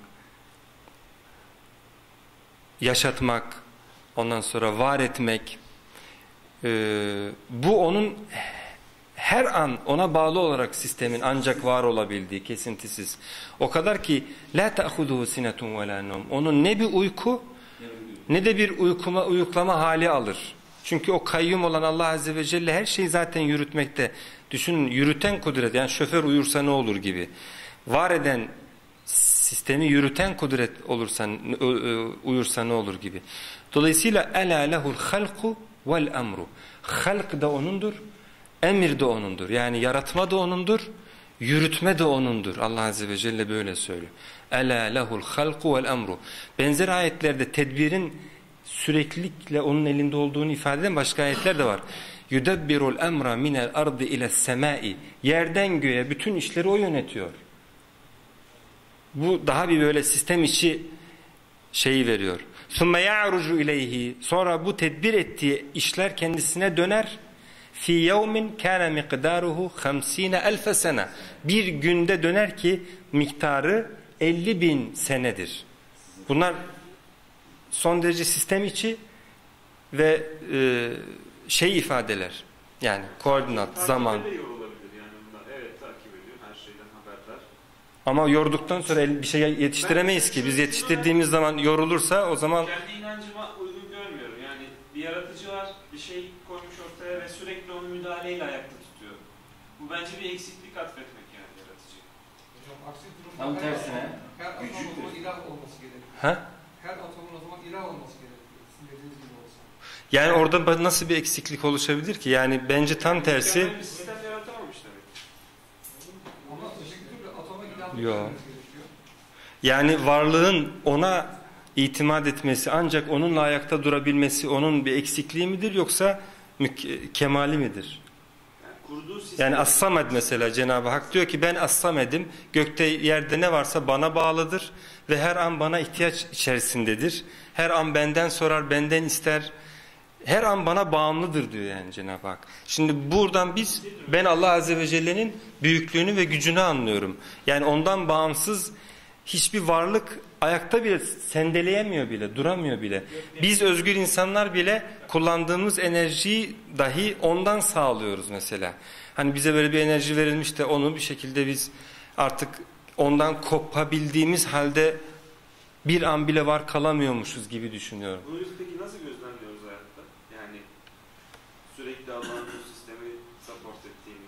yaşatmak, ondan sonra var etmek, bu onun her an ona bağlı olarak sistemin ancak var olabildiği, kesintisiz. O kadar ki la ta'khuduhu sinetun ve la nawm. Onun ne bir uyku ne de bir uyuklama hali alır. Çünkü o kayyum olan Allah azze ve celle her şeyi zaten yürütmekte. Düşünün, yürüten kudret, yani şoför uyursa ne olur gibi. Var eden, sistemi yürüten kudret olursa, uyursa ne olur gibi. Dolayısıyla ela lehul halku vel emru. Halk da onundur, emir de onundur. Yani yaratma da onundur, yürütme de onundur. Allah azze ve celle böyle söylüyor. Ela lehul halku vel emru. Benzer ayetlerde tedbirin süreklilikle onun elinde olduğunu ifade eden başka ayetler de var. Yudabbirul emra minel ardı ile semai. Yerden göğe bütün işleri o yönetiyor. Bu daha bir böyle sistem içi şeyi veriyor. Sümme ya'rucu ileyhi. Sonra bu tedbir ettiği işler kendisine döner. Fi yevmin kana miqdaruhu 50.000 sene. Bir günde döner ki miktarı 50.000 senedir. Bunlar son derece sistem içi ve şey ifadeler. Yani koordinat, zaman. Yani evet, takip ediyor, her şeyden haberdar. Ama yorduktan sonra bir şey yetiştiremeyiz ki. Biz yetiştirdiğimiz zaman yorulursa o zaman... Kendi inancıma uygun görmüyorum. Yani bir yaratıcı var, bir şey koymuş ortaya ve sürekli onu müdahaleyle ayakta tutuyor. Bu bence bir eksiklik atfetmek yani yaratıcı. Hocam aksi durumda Tam tersine her atomun o güçlüdür. zaman ilah olması gerekiyor. Ha? Her atomun o zaman ilah olması gerekiyor. Sizin dediğiniz gibi olsa. Yani orada nasıl bir eksiklik oluşabilir ki? Yani bence tam tersi... Yani bir sistem yaratamamış demek. Ama öteki türlü atoma ilahlık Yo. vermeniz gerekiyor. Yani varlığın ona itimat etmesi, ancak onunla ayakta durabilmesi onun bir eksikliği midir yoksa kemali midir? Yani kurduğu sistem... Yani As-Samed mesela, Cenab-ı Hak diyor ki ben As-Samed'im, gökte yerde ne varsa bana bağlıdır ve her an bana ihtiyaç içerisindedir. Her an benden sorar, benden ister. Her an bana bağımlıdır diyor yani Cenab-ı Hak. Şimdi buradan ben Allah Azze ve Celle'nin büyüklüğünü ve gücünü anlıyorum. Yani ondan bağımsız hiçbir varlık ayakta bile sendeleyemiyor bile, duramıyor bile. Biz özgür insanlar bile kullandığımız enerjiyi dahi ondan sağlıyoruz mesela. Hani bize böyle bir enerji verilmiş de onu bir şekilde biz artık ondan kopabildiğimiz halde bir an bile var kalamıyormuşuz gibi düşünüyorum. Bunu biz peki nasıl gözlemliyoruz hayatta? Yani sürekli Allah'ın bu sistemi support ettiğini,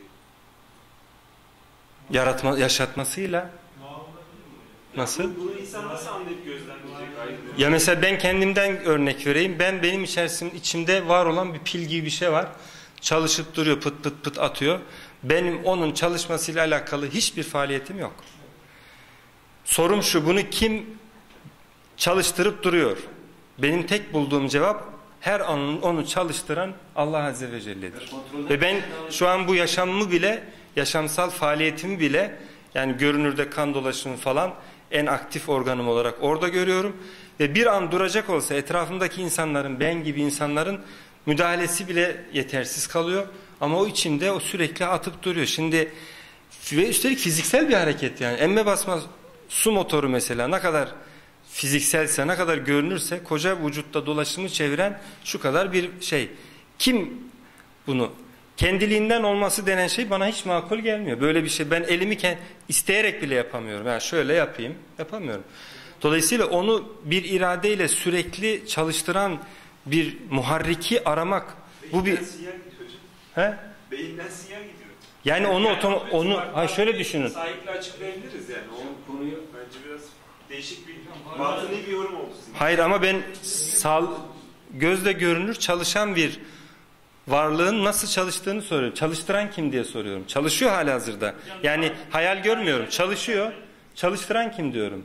sürekli... Yaşatmasıyla. Nasıl? Bunu insan nasıl anlayıp gözlemleyecek? Ayrı. Ya mesela ben kendimden örnek vereyim. Benim içimde var olan bir pil gibi bir şey var. Çalışıp duruyor, pıt pıt pıt atıyor. Benim onun çalışmasıyla alakalı hiçbir faaliyetim yok. Sorum şu, bunu kim çalıştırıp duruyor? Benim tek bulduğum cevap, her an onu çalıştıran Allah Azze ve Celle'dir. Ve ben şu an bu yaşamımı bile, yaşamsal faaliyetimi bile, yani görünürde kan dolaşımı falan en aktif organım olarak orada görüyorum. Ve bir an duracak olsa etrafımdaki insanların, ben gibi insanların müdahalesi bile yetersiz kalıyor. Ama o içimde o sürekli atıp duruyor. Şimdi ve üstelik fiziksel bir hareket yani. Emme basma su motoru mesela ne kadar fizikselse, ne kadar görünürse koca vücutta dolaşımı çeviren şu kadar bir şey. Kim bunu? Kendiliğinden olması denen şey bana hiç makul gelmiyor. Böyle bir şey ben elimi isteyerek bile yapamıyorum. Yani şöyle yapayım, yapamıyorum. Dolayısıyla onu bir iradeyle sürekli çalıştıran bir muharriki aramak. Bu bir sinyal gidiyor hocam. He? Beyinden sinyal gidiyor. Yani onu şöyle düşünün. Sahiple açıklayabiliriz yani. O konuyu bence biraz değişik bir Hocam, batıni bir yorum oldu. Hayır ama ben gözle görünür çalışan bir varlığın nasıl çalıştığını soruyorum. Çalıştıran kim diye soruyorum. Çalışıyor halihazırda. Yani hayal görmüyorum. Çalışıyor. Çalıştıran kim diyorum.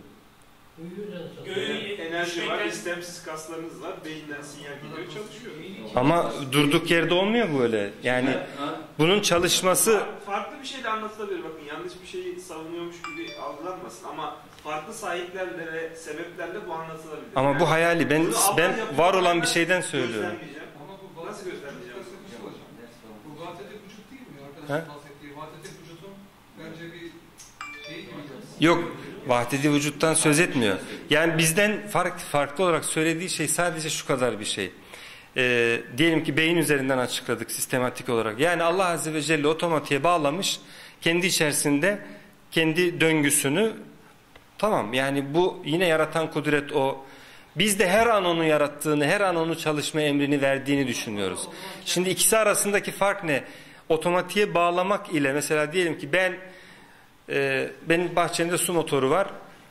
Göğün enerji var, istemsiz kaslarınız var, beyinden sinyal gidiyor, çalışıyor. Ama durduk yerde olmuyor böyle. Yani bunun çalışması... Farklı bir şeyle anlatılabilir. Bakın yanlış bir şeyi savunuyormuş gibi algılanmasın ama farklı sahiplerle ve sebeplerle bu anlatılabilir. Ama bu hayali. Ben Bunu var olan bir şeyden söylüyorum. gözlemleyeceğim. Ama bu Nasıl gözlemleyeceğim? Bu vahdeti vücut değil mi? He? Arkadaşın bahsettiği vahdeti vücudun bence bir şey gibi. Yok. Vahdedi vücuttan söz etmiyor. Yani bizden farklı olarak söylediği şey sadece şu kadar bir şey. Diyelim ki beyin üzerinden açıkladık sistematik olarak. Yani Allah Azze ve Celle otomatiğe bağlamış kendi içerisinde kendi döngüsünü. Tamam, yani bu yine yaratan kudret o. Biz de her an onu yarattığını, her an onu çalışma emrini verdiğini düşünüyoruz. Şimdi ikisi arasındaki fark ne? Otomatiğe bağlamak ile mesela diyelim ki benim bahçemde su motoru var.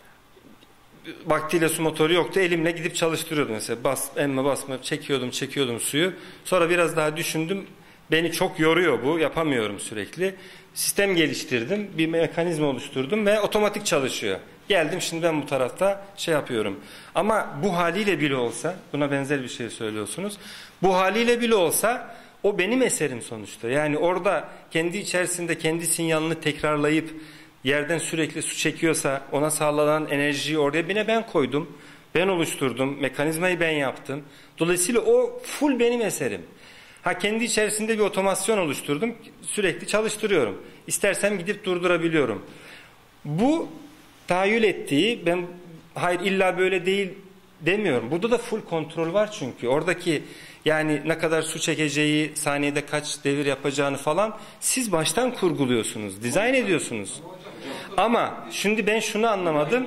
Vaktiyle su motoru yoktu. Elimle gidip çalıştırıyordum mesela. Emme basma çekiyordum suyu. Sonra biraz daha düşündüm. Beni çok yoruyor bu. Yapamıyorum sürekli. Sistem geliştirdim. Bir mekanizma oluşturdum ve otomatik çalışıyor. Geldim şimdi ben bu tarafta şey yapıyorum. Ama bu haliyle bile olsa, buna benzer bir şey söylüyorsunuz. Bu haliyle bile olsa o benim eserim sonuçta. Yani orada kendi içerisinde kendi sinyalini tekrarlayıp yerden sürekli su çekiyorsa ona sağlanan enerjiyi oraya ben koydum. Ben oluşturdum. Mekanizmayı ben yaptım. Dolayısıyla o full benim eserim. Kendi içerisinde bir otomasyon oluşturdum. Sürekli çalıştırıyorum. İstersem gidip durdurabiliyorum. Bu tahayyül ettiği, ben hayır illa böyle değil demiyorum. Burada da full kontrol var çünkü. Oradaki yani ne kadar su çekeceği, saniyede kaç devir yapacağını falan siz baştan kurguluyorsunuz, dizayn ediyorsunuz. Ama şimdi ben şunu anlamadım.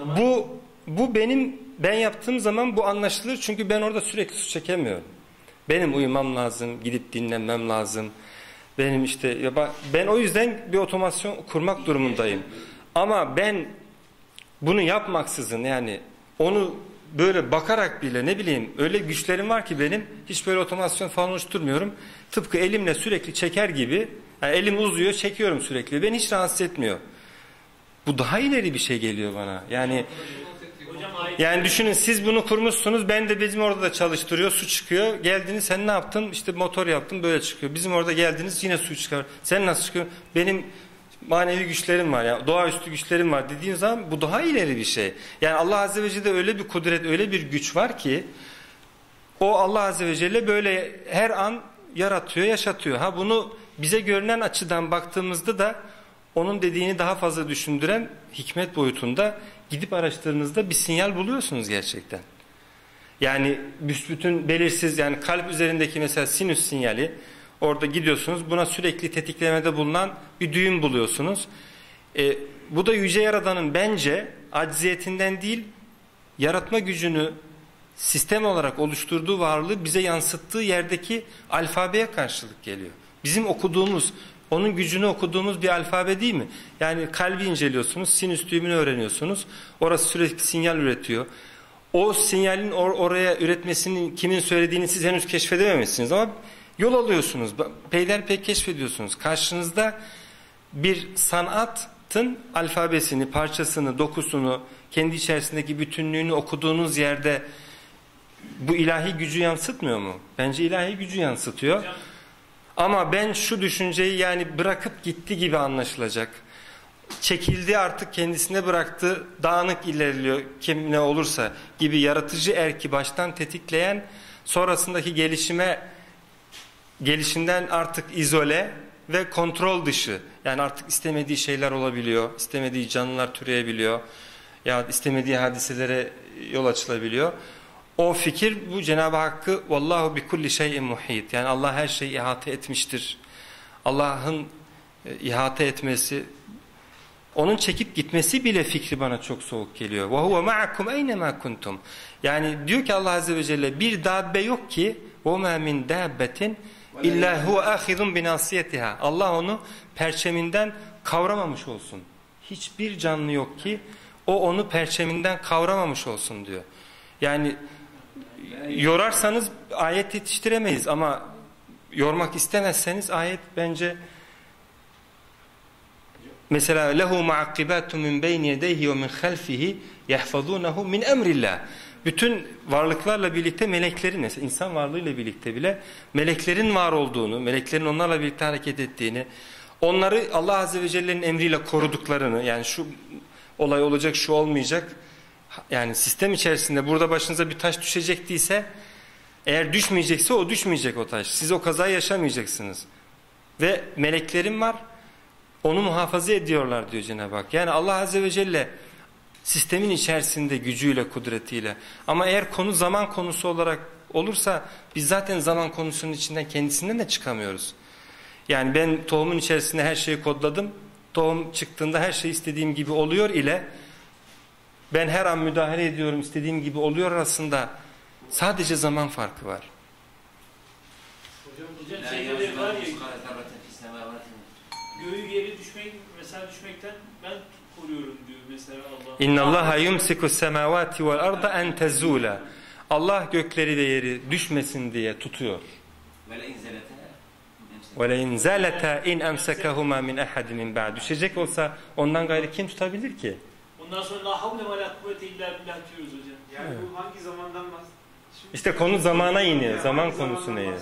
Bu ben yaptığım zaman bu anlaşılır çünkü ben orada sürekli su çekemiyorum. Benim uyumam lazım, gidip dinlenmem lazım. Benim ben o yüzden bir otomasyon kurmak durumundayım. Ama ben bunu yapmaksızın yani onu böyle bakarak bile ne bileyim öyle güçlerim var ki benim hiç böyle otomasyon falan oluşturmuyorum. Tıpkı elimle sürekli çeker gibi yani elim uzuyor çekiyorum sürekli. Beni hiç rahatsız etmiyor. Bu daha ileri bir şey geliyor bana. Yani düşünün siz bunu kurmuşsunuz. Ben de bizim orada da çalıştırıyor. Su çıkıyor. Geldiniz sen ne yaptın? İşte motor yaptım böyle çıkıyor. Bizim orada geldiniz yine su çıkıyor. Sen nasıl çıkıyorsun? Benim manevi güçlerim var. Yani doğaüstü güçlerim var dediğin zaman bu daha ileri bir şey. Yani Allah Azze ve Celle'de öyle bir kudret, öyle bir güç var ki o Allah Azze ve Celle böyle her an yaratıyor, yaşatıyor. Bunu bize görünen açıdan baktığımızda da onun dediğini daha fazla düşündüren hikmet boyutunda gidip araştırdığınızda bir sinyal buluyorsunuz gerçekten. Yani büsbütün belirsiz yani kalp üzerindeki mesela sinüs sinyali orada gidiyorsunuz buna sürekli tetiklemede bulunan bir düğüm buluyorsunuz. Bu da Yüce Yaradan'ın bence acziyetinden değil yaratma gücünü sistem olarak oluşturduğu varlığı bize yansıttığı yerdeki alfabeye karşılık geliyor. Bizim okuduğumuz onun gücünü okuduğumuz bir alfabe değil mi? Yani kalbi inceliyorsunuz, sinüs düğümünü öğreniyorsunuz. Orası sürekli sinyal üretiyor. O sinyalin oraya üretmesinin kimin söylediğini siz henüz keşfedememişsiniz ama yol alıyorsunuz. Peyderpey keşfediyorsunuz. Karşınızda bir sanatın alfabesini, parçasını, dokusunu, kendi içerisindeki bütünlüğünü okuduğunuz yerde bu ilahi gücü yansıtmıyor mu? Bence ilahi gücü yansıtıyor. Ama ben şu düşünceyi yani bırakıp gitti gibi anlaşılacak. Çekildi artık kendisine bıraktı, dağınık ilerliyor kim ne olursa gibi yaratıcı erki baştan tetikleyen sonrasındaki gelişinden artık izole ve kontrol dışı. Yani artık istemediği şeyler olabiliyor, istemediği canlılar türeyebiliyor ya istemediği hadiselere yol açılabiliyor. O fikir bu Cenab-ı Hakk'ı vallahu bi kulli şeyin muhit. Yani Allah her şeyi ihate etmiştir. Allah'ın ihate etmesi, onun çekip gitmesi bile fikri bana çok soğuk geliyor. Ve huve ma'akum eynemâ kuntum. Yani diyor ki Allah Azze ve Celle bir dabbe yok ki ve mâ min dabbetin illa huve âhidun binasiyetiha. Allah onu perçeminden kavramamış olsun. Hiçbir canlı yok ki o onu perçeminden kavramamış olsun diyor. Yani yorarsanız ayet yetiştiremeyiz ama yormak istemezseniz ayet bence mesela lehu muakkibatun min beyni yedeyhi ve min halfihi yahfazunehu min emrillah. Bütün varlıklarla birlikte meleklerin, mesela insan varlığıyla birlikte bile meleklerin var olduğunu, meleklerin onlarla birlikte hareket ettiğini, onları Allah Azze ve Celle'nin emriyle koruduklarını, yani şu olay olacak, şu olmayacak, yani sistem içerisinde burada başınıza bir taş düşecektiyse, eğer düşmeyecekse o düşmeyecek o taş. Siz o kazayı yaşamayacaksınız. Ve meleklerin var, onu muhafaza ediyorlar diyor Cenab-ı Hak. Yani Allah Azze ve Celle sistemin içerisinde gücüyle, kudretiyle. Ama eğer konu zaman konusu olarak olursa biz zaten zaman konusunun içinden kendisinden de çıkamıyoruz. Yani ben tohumun içerisinde her şeyi kodladım. Tohum çıktığında her şey istediğim gibi oluyor ile ben her an müdahale ediyorum, istediğim gibi oluyor arasında sadece zaman farkı var. Hocam şeyde var ya, göğü yeri düşmekten ben koruyorum diyor mesela Allah. İnnallaha yumsiku semavati vel arda en tezula. Allah gökleri ve yeri düşmesin diye tutuyor. Ve le inzalata in amsakahuma min ahad min ba'd. Düşecek olsa ondan gayrı kim tutabilir ki? Ondan sonra la havle ve la kuvvete illa billah diyoruz hocam. Yani bu hangi zamandan bahsediyoruz? İşte konu zamana iniyor. Zaman konusuna iniyor.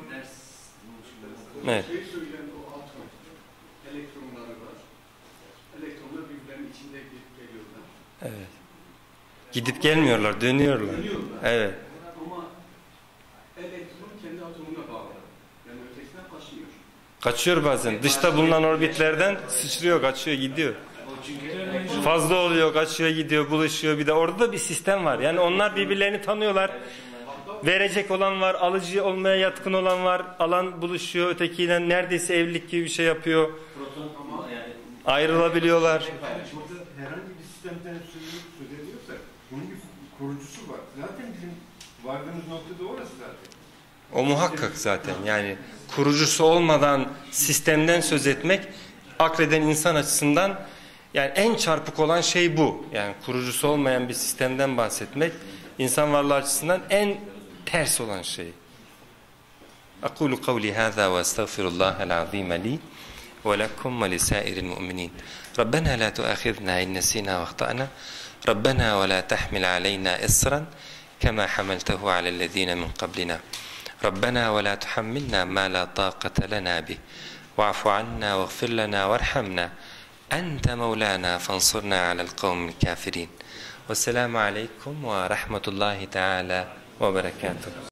Evet. Şey söyleyen o alt nokta, elektronları var. Elektronlar birbirlerinin içinde geliyorlar. Evet. Gidip gelmiyorlar, dönüyorlar. Evet. Ama elektron kendi atomuna bağlı. Yani ötekisinden kaçmıyor. Kaçıyor bazen. Dışta bulunan orbitlerden sıçrıyor, kaçıyor, gidiyor. Fazla oluyor, kaçıyor, gidiyor, buluşuyor. Bir de orada da bir sistem var. Yani onlar birbirlerini tanıyorlar. Verecek olan var, alıcı olmaya yatkın olan var. Alan buluşuyor, ötekiyle neredeyse evlilik gibi bir şey yapıyor. Ayrılabiliyorlar. Burada herhangi bir sistemden söz ediyorsak bunun bir kurucusu var. Zaten bizim vardığımız nokta da orası zaten. O muhakkak zaten. Yani kurucusu olmadan sistemden söz etmek akleden insan açısından yani en çarpık olan şey bu. Yani kurucusu olmayan bir sistemden bahsetmek insan varlığı açısından en ters olan şey. Aqulu kavli hâzâ ve estağfirullâhel azîme li ve lekum ve lisâiril mu'minîn. Rabbena la tuâkhidnâ in nesînâ ve ahtâ'nâ. Rabbena ve la tahmil aleyna isran kema hamaltehu alellezîne min qablina. ربنا ولا تحملنا ما لا طاقة لنا به واعف عنا واغفر لنا وارحمنا أنت مولانا فانصرنا على القوم الكافرين والسلام عليكم ورحمة الله تعالى وبركاته.